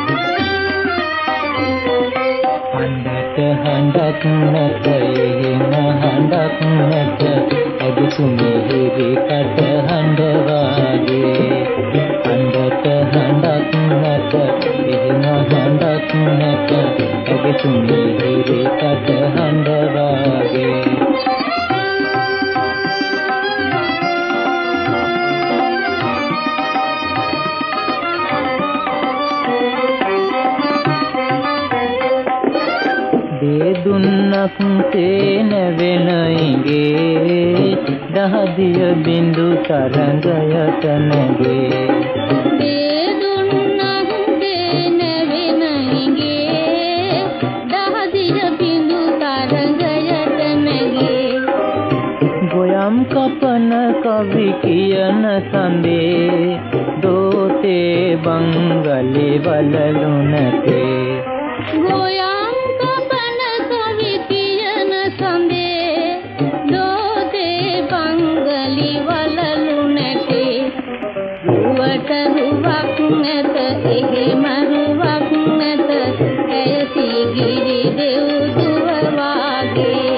හඬට හඬක් නැත එහෙම හඬක් නැත අදුසුමිහිරි කට හඬ වාගේ හඬට හඬක් නැත එහෙම හඬක් නැත අදුසුමිහිරි කට හඬ වාගේ දුන්නක් තේ නැවෙනයිගේ දහදිය බිඳු තරංගයට නැගේ ගොයම් කපන කවි කියන සඳේ දෝතේ බංගලි වලලු නැතේ ගොයම් කපන කවි කියන සඳේ දෝතේ බංගලි වලලු නැතේ රුවට රුවක් නැත එහෙම රුවක් නැත ඇයති ගිරි දෙව් දුව වාගේ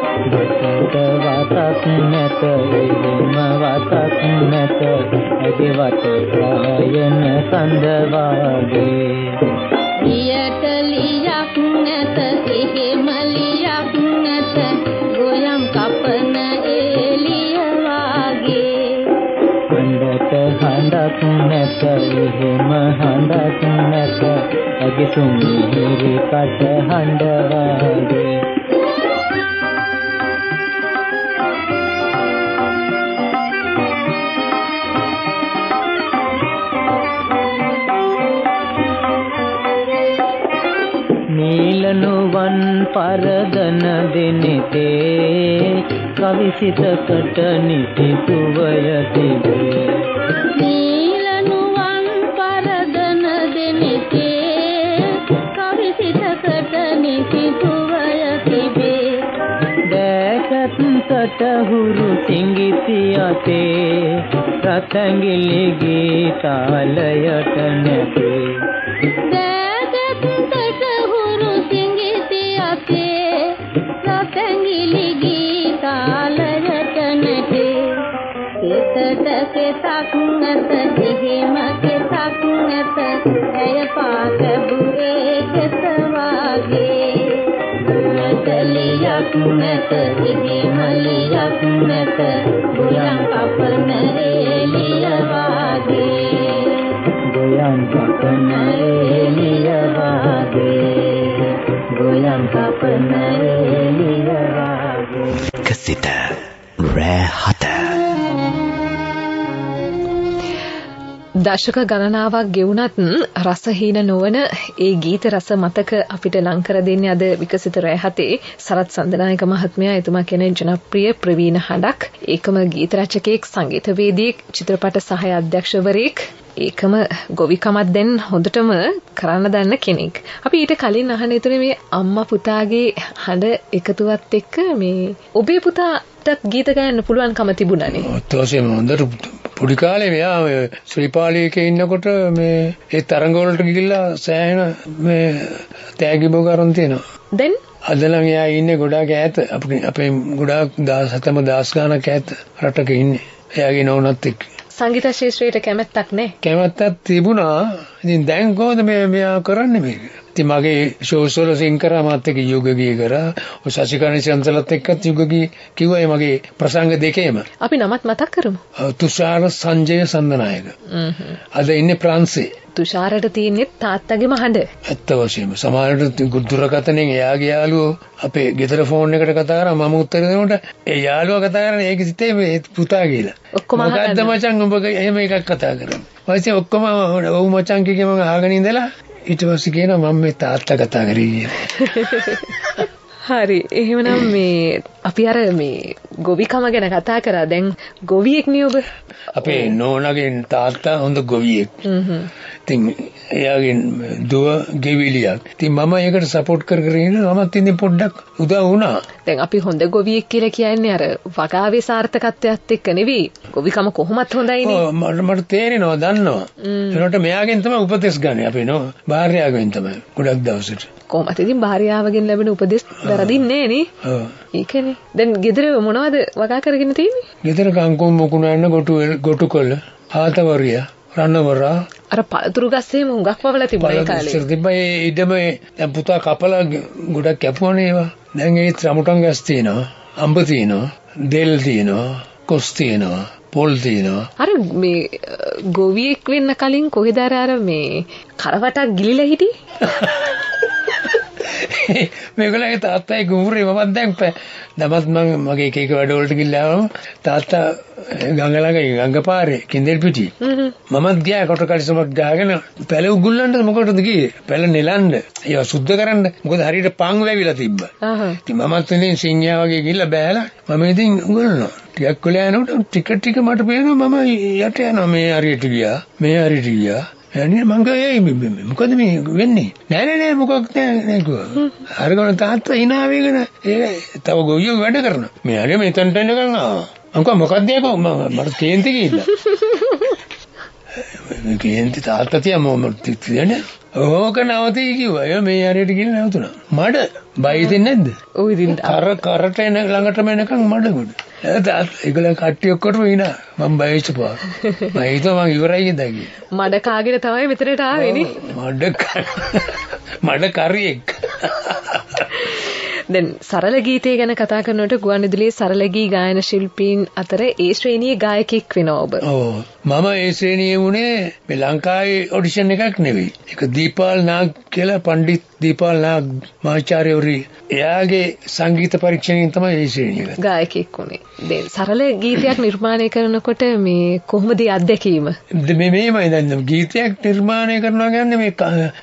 වතක් නැත එහෙම වතක් නැත ඇගේ වත ප්‍රායන සඳ වාගේ ලියට ලියක් නැත එහෙම ලියක් නැත ගොයම් කපන එළිය වාගේ හඬට හඬක් නැත එහෙම හඬක් නැත ඇගේ සුමිහිරි කට හඬ වාගේ නීලනුවන් පරදන දෙනෙතේ කවිසිතකට නිති සුවය තිබේ නීලනුවන් පරදන දෙනෙතේ කවිසිතකට නිති සුවය තිබේ දැකත්සට හුරු සිංගිති අතේ රතැඟිලි ගීතාලයට නැතේ කෙතක් නැත එහෙම කෙතක් නැත ඇය පාට බුරේ කෙත වාගේ ලියක් නැත එහෙම ලියක් නැත ගොයම් කපන එළිය වාගේ ගොයම් කපන එළිය වාගේ ගොයම් කපන එළිය වාගේ විකසිත රෑ 7 දශක ගණනාවක් ගෙවුනත් රසහීන නොවන ඒ ගීත රස මතක අපිට ලං කර දෙන්නේ අද විකසිත රෑ 7 සරත් සඳනායක මහත්මයා. එතුමා කියන ජනප්‍රිය ප්‍රවීණ හඬක්, ඒකම ගීත රචකයෙක්, සංගීතවේදියෙක්, චිත්‍රපට සහාය අධ්‍යක්ෂවරයෙක්, ඒකම ගොවිකමක් දැන් හොඳටම කරන්න දන්න කෙනෙක්. අපි ඊට කලින් අහන්න ඉතුනේ මේ අම්මා පුතාගේ හඬ එකතුවත් එක්ක මේ ඔබේ පුතාට ගීත ගයන්න පුළුවන්කම තිබුණානේ. ඔතෝසේ හොඳට පොඩි කාලේ මෙයා ශ්‍රීපාලියකේ ඉන්නකොට මේ ඒ තරඟ වලට ගිහිල්ලා සෑහෙන මේ තෑගි බෝ කරන් තියෙනවා. දැන් අද නම් එයා ඉන්නේ ගොඩාක් ඈත. අපේ ගොඩාක් 17ම දාස් ගානක් ඈත රටක ඉන්නේ. එයාගේ නෝනත් එක්ක. සංගීත ශාස්ත්‍රයට කැමැත්තක් නැහැ. කැමැත්තක් තිබුණා. ඉතින් දැන් කොහොමද මෙයා කරන්නේ මේක? ඉතින් මගේ ෂෝස් වල සින් කරා මාත් එක්ක යුග ගී කරා. ඔය සසිකානි චන්සලත් එක්කත් යුග ගී කිව්වා මගේ ප්‍රසංග දෙකේම. අපි නමත් මතක් කරමු. තුෂාර සංජය සඳනායක. අද ඉන්නේ ප්‍රංශේ. තුෂාරට තියෙන්නේ තාත්තගේම හඬ. ඇත්ත වශයෙන්ම සමහරවිට දුරකථනයෙන් එයාගේ යාළුවෝ අපේ ගෙදර ෆෝන් එකට කතා කරා මම උත්තර දෙනකොට ඒ යාළුවා කතා කරන්නේ ඒක සිතේ මේ පුතා කියලා. ඔක්කොම මොකද්ද මචං උඹ එහෙම එකක් කතා කරන්නේ. ඊපස්සේ ඔක්කොම ඔව් මචං කිව්වේ මම අහගෙන ඉඳලා ඊට පස්සේ කියනවා මම මේ තාත්තා කතා කරේ කියලා. හරි. එහෙමනම් මේ අපි අර මේ ගොවිකම ගැන කතා කරා. දැන් ගොවියෙක් නේ ඔබ? අපේ නෝනාගේ තාත්තා හොඳ ගොවියෙක්. ඉතින් එයාගේ දුව ගෙවිලියක්. ඉතින් මම ඒකට සපෝට් කර ඉන්නවා. මමත් ඉතින් පොඩ්ඩක් උදව් වුණා. දැන් අපි හොඳ ගොවියෙක් කියලා කියන්නේ අර වගාවේ සාර්ථකත්වයත් එක්ක නෙවෙයි. ගොවිකම කොහොමත් හොඳයිනේ. ඔව් මට තේරෙනවා, දන්නවා. ඒනට මෙයාගෙන් තමයි උපදෙස් ගන්න. අපි නෝ භාර්යාවෙන් තමයි ගොඩක් දවසට. කොහොමද ඉතින් භාර්යාවගෙන් ලැබෙන උපදෙස් වැරදින්නේ නේ? ඔව්. ඒකනේ. දැන් ගෙදර මොනවද වගා කරගෙන තියෙන්නේ? ගෙදර කංකුම් මුකුණන්න ගොටුකොළ, ආතවරිය, රණවරා අර පළතුරු ගස්සේ හුඟක් වවලා තිබුණා ඒ කාලේ. තිබ්බේ ඉඩම දැන් පුතා කපලා ගොඩක් කැපුවානේ ඒවා. දැන් ඒ රමුටන් ගස් තියෙනවා, අඹ තියෙනවා, දෙල් තියෙනවා, කොස් තියෙනවා, පොල් තියෙනවා. අර මේ ගොවියෙක් වෙන්න කලින් කොහෙද අර මේ කරවටක් ගිලිලා හිටියේ? මේගොල්ලන්ගේ තාත්තයි ගුරුරේ මමත් දැන් දමත් මගේ එක එක වැඩවලට ගිහලා තාත්තා ගඟ ළඟ ගඟ පාරේ කිඳෙල් පිටි මමත් ගියා කොට කලිසමක් ගහගෙන පැල උගුල්ලන්න මොකටද ගියේ පැල නෙලන්න ඒවා සුද්ධ කරන්න මොකද හරියට පං වැවිලා තිබ්බා ඉතින් මමත් ඉතින් සිංහයා වගේ ගිහලා බෑලා මම ඉතින් උගුලනවා ටිකක් වෙලා යනකොට ටික මට පේනවා මම යට යනවා මේ හරියට ගියා එන්නේ මං ගියේ මොකද මේ වෙන්නේ නෑ මොකක් නෑ කිව්වා අරගෙන තාත්තා hina වෙගෙන ඒ තව ගොයියෝ වැඩ කරනවා මේ හරිය මෙතනට එනකන් ආවා අංකෝ මොකක්ද ඒකෝ මට කේන්ති ගිහිල්ලා මේ කේන්ති තාත්තා තියා මම තියන්නේ ඕක නවතී කිව්වා ඒ මේ හරියට ගිහින් නැවතුණා මඩ බයි දෙන්නේ නැද්ද ඔව් ඉතින් කරට එන ළඟටම එනකන් මඩ ඒගොල්ලන් කට්ටිය ඔක්කොටම ඉනා මම බයයිච්චපා මම හිතුවා මම ඉවරයි කියලා කිව්වා මඩ කාගෙන තමයි මෙතනට ආවේ නේ මඩ කරියෙක් දැන් සරල ගීතය ගැන කතා කරනකොට ගුවන්විදුලියේ සරල ගී ගායන ශිල්පීන් අතර ඒ ශ්‍රේණියේ ගායකයෙක් වෙනවා ඔබ. ඔව්. මම ඒ ශ්‍රේණියේ වුණේ මේ ලංකාවේ ඔඩිෂන් එකක් නෙවෙයි. ඒක දීපාල් නාග් කියලා පණ්ඩිත් දීපාල් නාග් මහාචාර්යවරු එයාගේ සංගීත පරීක්ෂණයෙන් තමයි ඒ ශ්‍රේණිය ගත්තේ. ගායකයෙක් වුණේ. දැන් සරල ගීතයක් නිර්මාණය කරනකොට මේ කොහොමද අත්දැකීම? මේමයි දැන් ගීතයක් නිර්මාණය කරනවා කියන්නේ මේ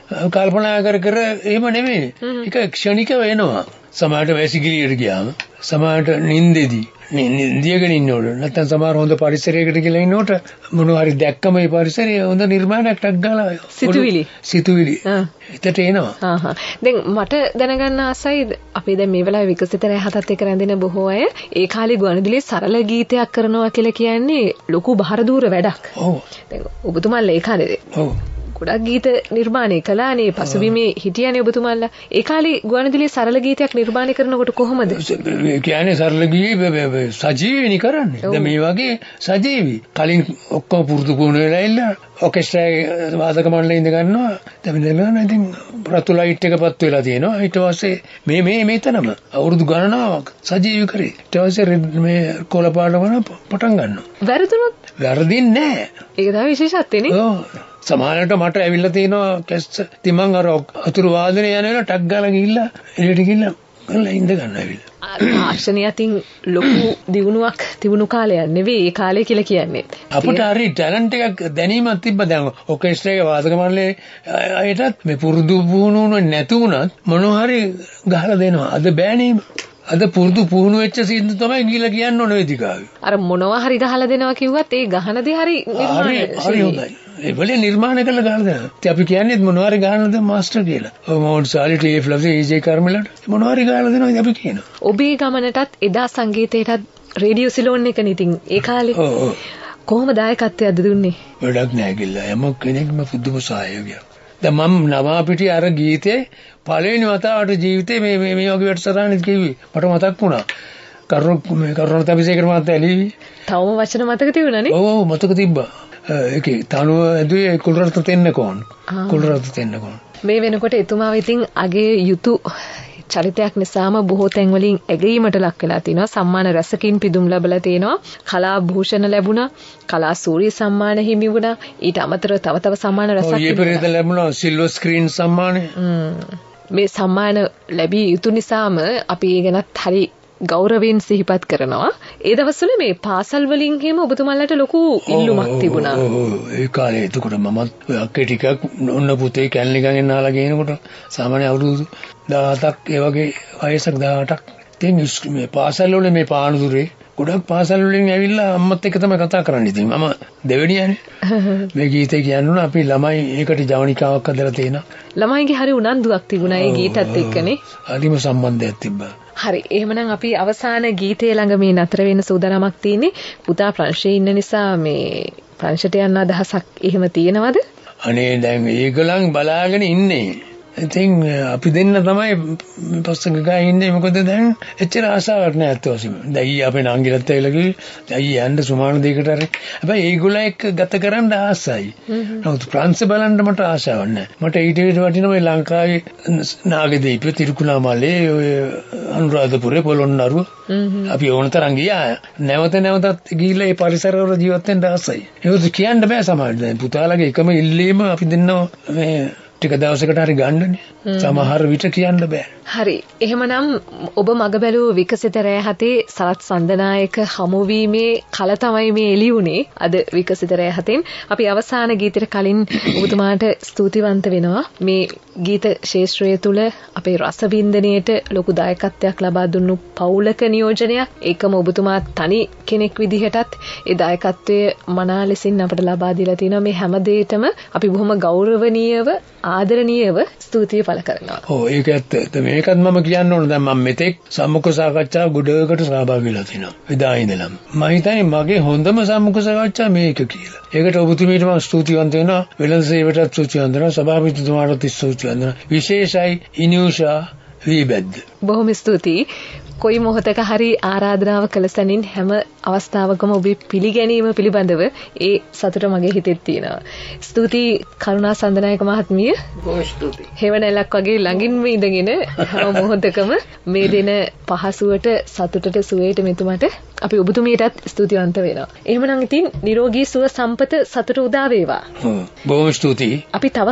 කල්පනා කර එහෙම නෙවෙයි. ඒක ක්ෂණිකව එනවා. සමහරට වැසිකිළියට ගියාම සමහරට නින්දෙදී නින්දියගෙන ඉන්නකොට නැත්නම් සමහර හොඳ පරිසරයකට ගිහලා ඉන්නකොට මොනවා හරි දැක්කම ඒ පරිසරය හොඳ නිර්මාණයක් ටක් ගාලා සිතුවිලි හිතට එනවා. දැන් මට දැනගන්න ආසයි අපි දැන් මේ වෙලාවේ විකසිත රැහතත් එක්ක රැඳෙන බොහෝ අය ඒ කාලේ ගුවන්විදුලියේ සරල ගීතයක් කරනවා කියලා කියන්නේ ලොකු බහර දූර වැඩක්. ඔව්. දැන් ඔබතුමාලා ඒ කාලේ ඔව් ගොඩක් ගීත නිර්මාණය කළානේ පසුබිමේ හිටියනේ ඔබතුමාලා. ඒ කාලේ ගුවන්විදුලියේ සරල ගීතයක් නිර්මාණය කරනකොට කොහොමද? කියන්නේ සරල ගීතේ සජීවීනි කරන්නේ. දැන් මේ වගේ සජීවී. කලින් ඔක්කොම පුරුදු පුහුණු වෙලා ඉන්න ඔකෙස්ට්‍රාගේ වාදක මණ්ඩලෙ ඉඳ ගන්නවා. දැන් ඉඳලා ඉතින් රතු ලයිට් එකපත් වෙලා තියෙනවා. ඊට පස්සේ මේ මෙතනම අවුරුදු ගණනාවක් සජීවී කරේ. ඊට පස්සේ මේ කොළ පාට වන පටන් ගන්නවා. වැරදුනොත්? වැරදින්නේ නැහැ. ඒක තමයි විශේෂත්වනේ. ඔව්. සමහරවිට මට ඇවිල්ලා තියෙනවා කැස්ස තිමන් අර අතුරු වාදනය යන වෙලාව ටක් ගාලා ගිහිල්ලා එළියට ගිහිල්ලා කරලා ඉඳ ගන්න ඇවිල්ලා. තාක්ෂණය අතින් ලොකු දියුණුවක් තිබුණු කාලයක් නෙවෙයි ඒ කාලය කියලා කියන්නේ. අපිට හරි ටැලන්ට් එකක් දැනීමක් තිබ්බ දැන් ඔකෙස්ට්‍රාගේ වාදක මණ්ඩලයේ අයටත් මේ පුරුදු පුහුණු නැතුණත් මොනවා හරි ගහලා දෙනවා. අද බෑනේ. අද පුරුදු පුහුණු වෙච්ච සින්දු තමයි ගිහලා කියන්න ඕන වේදිකාවේ. අර මොනවා හරි ගහලා දෙනවා කිව්වත් ඒ ගහන දේ හරි හරි හොඳයි. ඒ වලේ නිර්මාණය කරලා ගහලා දෙනවා. ඉතින් අපි කියන්නේ මොනවා හරි ගහන දේ මාස්ටර් කියලා. ඔව් මෝඩ් සාලිටි ඒ ෆ්ලව්ස් ඒජේ කර්මලට මොනවා හරි ගහලා දෙනවා අපි කියනවා. ඔබේ ගමනටත් එදා සංගීතයටත් රේඩියෝ සිලෝන් එකනේ ඉතින් ඒ කාලේ. ඔව්. කොහොම දායකත්වයක්ද දුන්නේ? වැඩක් නැහැ කිල්ලා. යම කෙනෙක්ම පුදුම සහයෝගයක්. දැන් මම නවාපිටිය අර ගීතේ පළවෙනි වතාවට ජීවිතේ මේ වගේ වැඩසටහනක් කිව්වේ. මට මතක් වුණා. කරුණ තපිසේකර මහත්තයා එළිවි. තවම වචන මතක තිබුණානේ? ඔව් මතක තිබ්බා. ඒකේ තනුව ඇදුවේ කුල්රත්න තෙන්නකෝන්. කුල්රත්න තෙන්නකෝන්. මේ වෙනකොට එතුමාව ඉතින් අගේ යුතු චරිතයක් නිසාම බොහෝ තැන්වලින් ඇගීමට ලක් වෙලා තිනවා. සම්මාන රැසකින් පිදුම් ලැබලා තිනවා. කලා භූෂණ ලැබුණා. කලා සූරිය සම්මාන හිමි වුණා. ඊට අමතරව තව සම්මාන රැසක් ලැබුණා. ඊයේ පෙරේද ලැබුණා සිල්වර් ස්ක්‍රීන් සම්මානය. මේ සම්මාන ලැබිය යුතු නිසාම අපි ඒ ගැනත් හරි ගෞරවයෙන් සිහිපත් කරනවා. ඒ දවස්වල මේ පාසල් වලින් හැම ඔබතුමාලට ලොකු ඉල්ලුමක් තිබුණා. ඒ කාලේ එතකොට මමත් අක්කේ ටිකක් ඔන්න පුතේ කැලණි ගඟෙන් නාලා ගේනකොට සාමාන්‍ය අවුරුදු 17ක් ඒ වගේ වයසක් 18ක් ඉතින් මේ පාසල් වල මේ පානදුරේ ගොඩක් පාසල් වලින් ඇවිල්ලා අම්මත් එක්ක තමයි කතා කරන්නේ. ඉතින් මම දෙවෙනියනේ. මේ ගීතේ කියන්නුන අපි ළමයි ඒකට ජවනිකාවක් හදලා තියෙනවා. ළමයිගේ හරි උනන්දුවක් තිබුණා ඒ ගීතත් එක්කනේ. හරිම සම්බන්ධයක් තිබ්බා. හරි එහෙමනම් අපි අවසාන ගීතය ළඟ මේ නතර වෙන සූදානමක් තියෙන්නේ. පුතා ප්‍රංශයේ ඉන්න නිසා මේ ප්‍රංශයට යන්න අදහසක් එහෙම තියෙනවද? අනේ දැන් ඒගොල්ලන් බලාගෙන ඉන්නේ. ඉතින් අපි දෙන්න තමයි පස්සක ගා ඉන්නේ. මොකද දැන් එච්චර ආසාවක් නෑ අත්වසීම. දැන් අපේ නංගිලත් ඇවිල්ලා කිව්වේ දැන් යන්න සුමාන දෙයකට හරි. හැබැයි ඒගොල්ලෝ එක්ක ගත කරන්න ආසයි. නමුත් ප්‍රංශ බලන්න මට ආසාවක් නෑ. මට ඊට වටිනවා මේ ලංකාවේ නාගදීප තිරුකුණාමලේ ඔය අනුරාධපුරේ පොළොන්නරුව අපි ඕන තරම් ගියා. නැවතත් ගිහිල්ලා ඒ පරිසරවල ජීවත් වෙන්න ආසයි. ඒක කියන්න බෑ සමහරවිට. දැන් පුතාලගේ එකම ඉල්ලීම අපි දෙන්නවා මේ ටික දවසකට හරි ගන්නනේ. සමහර විට කියන්න බෑ. හරි. එහෙමනම් ඔබ මග බැලූ විකසිත රෑ හතේ සරත් සන්දනායක හමුවීමේ කල තමයි මේ එළි වුණේ. අද විකසිත රෑ හතෙන් අපි අවසාන ගීතයට කලින් ඔබතුමාට ස්තුතිවන්ත වෙනවා. මේ ගීත ශාස්ත්‍රය තුල අපේ රසවින්දනයේට ලොකු දායකත්වයක් ලබා දුන්නු පවුලක නියෝජනයක්. ඒකම ඔබතුමා තනි කෙනෙක් විදිහටත් ඒ දායකත්වයේ මනා ලෙසින් අපට ලබා දීලා තිනවා. මේ හැම දෙයකම අපි බොහොම ගෞරවණීයව ආදරණීයව ස්තුතිය පළ කරනවා. ඔව් ඒක ඇත්ත. මේකත් මම කියන්න ඕන. දැන් මම මෙතෙක් සම්මුඛ සාකච්ඡා ගොඩකට සහභාගී වෙලා තිනවා. එදා ඉඳලම. මම හිතන්නේ මගේ හොඳම සම්මුඛ සාකච්ඡා මේක කියලා. ඒකට ඔබතුමීට මම ස්තුතිවන්ත වෙනවා. වෙළඳ සේවයටත් ස්තුතිවන්ත වෙනවා. සභාපතිතුමාටත් ස්තුතිවන්ත වෙනවා. විශේෂයි ඉනියුෂා වීබැද්ද. බොහොම ස්තුතියි. කොයි මොහොතක හරි ආරාධනාව කළ සැනින් හැම අවස්ථාවකම ඔබේ පිළිගැනීම පිළිබඳව ඒ සතුට මගේ හිතෙත් තියෙනවා. ස්තුතියි කරුණා සන්දනායක මහත්මිය. බොහොම ස්තුතියි. හේවණැල්ලක් වගේ ළඟින්ම ඉඳගෙන හැම මොහොතකම මේ දෙන පහසුවට සතුටට සුවයට මෙතුමට අපි ඔබතුමියටත් ස්තුතිවන්ත වෙනවා. එහෙමනම් ඉතින් නිරෝගී සුව සම්පත සතුට උදා වේවා. බොහොම ස්තුතියි. අපි තව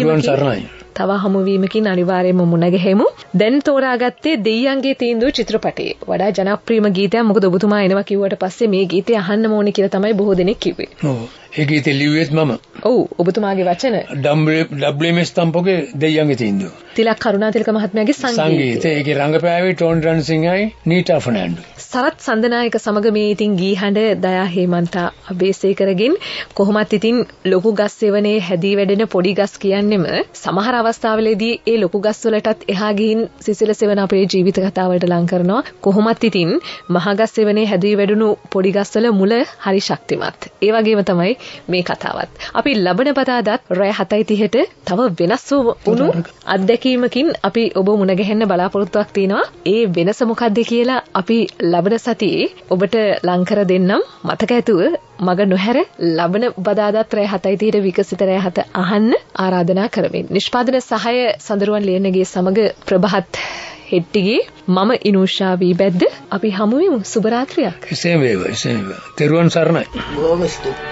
හමුවීමකින් අනිවාර්යයෙන්ම මුණ ගැහෙමු. දැන් තෝරාගත්තේ දෙයියන්ගේ තීන්දුව චිත්‍රපටයේ. වඩා ජනප්‍රියම ගීතයක්. මොකද ඔබතුමා එනවා කිව්වට පස්සේ මේ ගීතය අහන්නම ඕනේ කියලා තමයි බොහෝ දෙනෙක් කිව්වේ. ඔව්. ඒ ගීතේ ලිව්වෙත් මම. ඔව් ඔබතුමාගේ වචන. WMS තම්පෝගේ දෙයියන්ගේ තීන්දුව. තිලක් කරුණාතිලක මහත්මයාගේ සංගීතය. ඒකේ රංගපෑවේ ටෝන් රන්සිංහයි නීටා ෆර්නෑන්ඩෝ. සරත් සන්දනායක සමග මේ ඉතින් ගී හඬ දයා හේමන්තා අබේසේකරගෙන් කොහොමත් ඉතින් ලොකු ගස් සෙවනේ හැදී වැඩෙන පොඩි ගස් කියන්නෙම සමහර අවස්ථාවලදී ඒ ලොකු ගස් වලටත් එහා ගිහින් සිසිල සෙවන අපේ ජීවිත කතාවලට ලං කරනවා. කොහොමත් ඉතින් මහ ගස් සෙවනේ හැදී වැඩුණු පොඩි ගස් වල මුල හරි ශක්තිමත්. ඒ වගේම තමයි මේ කතාවත්. අපි ලබන බදාදත් රෑ 7:30ට තව වෙනස් වුණු අත්දැකීමකින් අපි ඔබ මුණ ගැහෙන්න බලාපොරොත්තුවක් තියෙනවා. ඒ වෙනස මොකක්ද කියලා අපි ලබන සතියේ ඔබට ලං කර දෙන්නම්. මතක ඇතුව මග නොහැර ලබන බදාදත් රෑ 7:30ට විකසිත රෑ 7 අහන්න ආරාධනා කරමින් නිෂ්පාදන සහාය සඳරුවන් ලියනගේ සමග ප්‍රභාත් හෙට්ටිගේ මම ඉනුෂා වීබැද්ද අපි හමු වෙමු. සුබ රාත්‍රියක්. එසේම වේවා. එසේම වේවා. තෙරුවන් සරණයි. බොහොම ස්තුතියි.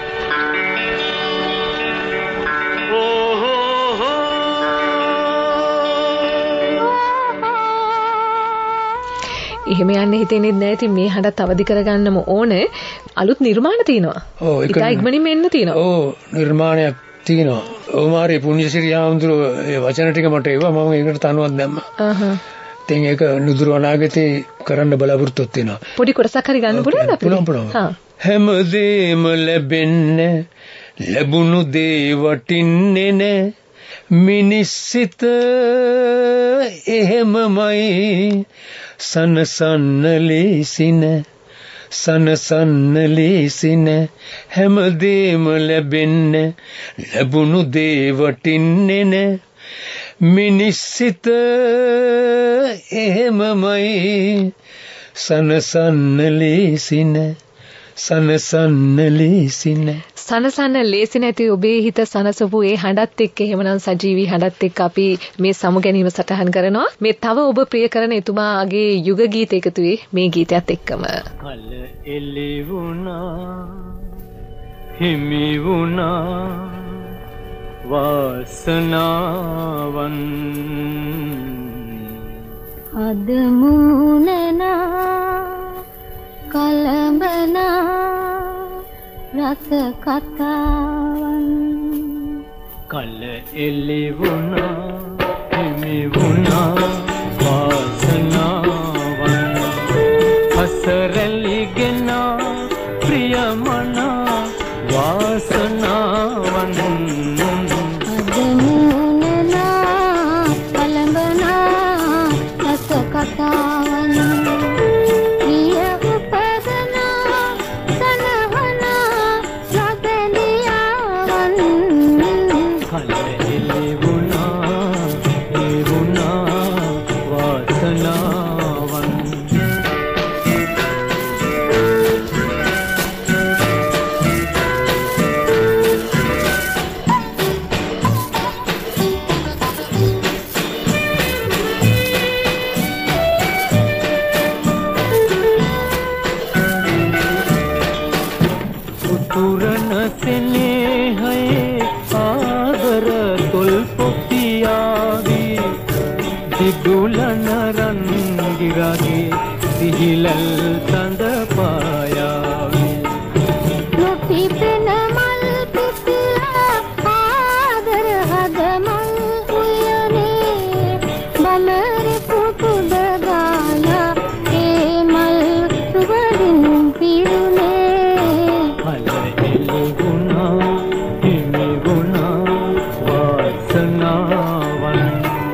එහෙම යන්න හිතෙන්නේ නැහැ. ඉතින් මේ හඬත් අවදි කරගන්නම ඕනේ. අලුත් නිර්මාණ තියෙනවා. ඔව් ඒක ඉක්මනින්ම එන්න තියෙනවා. ඔව් නිර්මාණයක් තියෙනවා. ඔමාරි පුණ්‍යසිරි ආමඳුර ඒ වචන ටික මට ඒවා මම ඒකට තනුවක් දැම්මා. ඉතින් ඒක නුදුරු අනාගතේ කරන්න බලාපොරොත්තු වෙනවා. පොඩි කොටසක් හරි ගන්න පුළුවන්ද අපිට? පුළුවන්. හැමදේම ලැබෙන්නේ ලැබුණු දේ වටින්නේ නැ මිනිස්සිත එහෙමමයි සනසන්න ලේසින හැමදේම ලැබෙන්නේ ලැබුණු දේ වටින්නේ නැ මිනිස්සිත එහෙමමයි සනසන්න ලේසි නැති ඔබේ හිත සනසපු ඒ හඬත් එක්ක එහෙමනම් සජීවී හඬත් එක්ක අපි මේ සමු ගැනීම සටහන් කරනවා. මේ තව ඔබ ප්‍රිය කරන එතුමාගේ යුග ගීත එකතුවේ මේ ගීතයත් එක්කම කල එළි වුණා හිමි වුණා වාසනාවන් අද මුනනා කලඹනා රස කතාවන් කල එළි වුණා හිමි වුණා වාසනාවන් හසරලිගෙන ප්‍රියමනා වාසනාවන් අද මුනනා කලඹනා රස කතාවන් පුරන සෙනෙහයේ ආදර තොල්පො විදුලන රන්දිරගේ සිහිලල් සඳ පායාවේ නොපිපෙන මල් පිපිලා ආදර හද මල් උයනේ බමරි පුතුද ගාලා ඒ මල් සුවඳින් පිරුනේ හල එළිගුණා හිමි ගුණා වාසනාවන්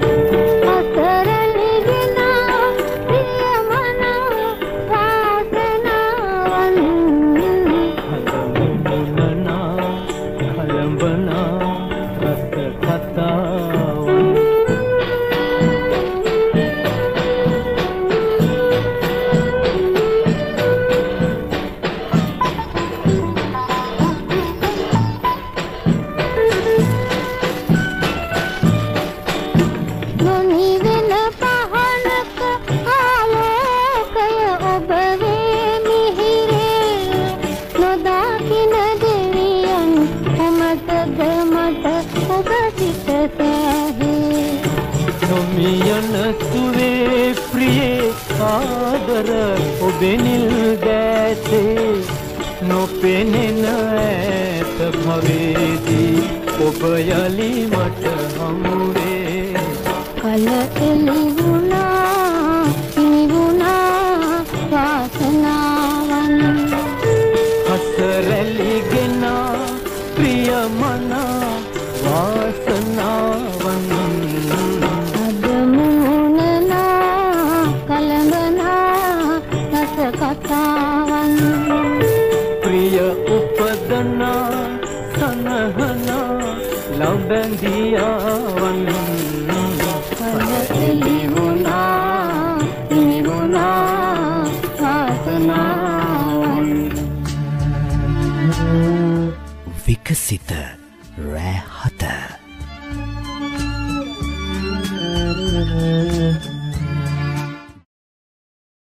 නොමියන සුවේ ප්‍රියේ ආදර ඔබෙනිල් දැසේ නොපෙනෙන ඇත භවේදී ඔබ යලි මට හමුවේ කල එළි වුණා නිවුණා වාසනාවන් හසරැලිගෙන ප්‍රියමනා වාසනාවන් කතාවන් ප්‍රිය උපදනා සනහනා ලබැඳියාවන් නිවුණා නිවුණා වාසනාවන් විකසිත රෑ 7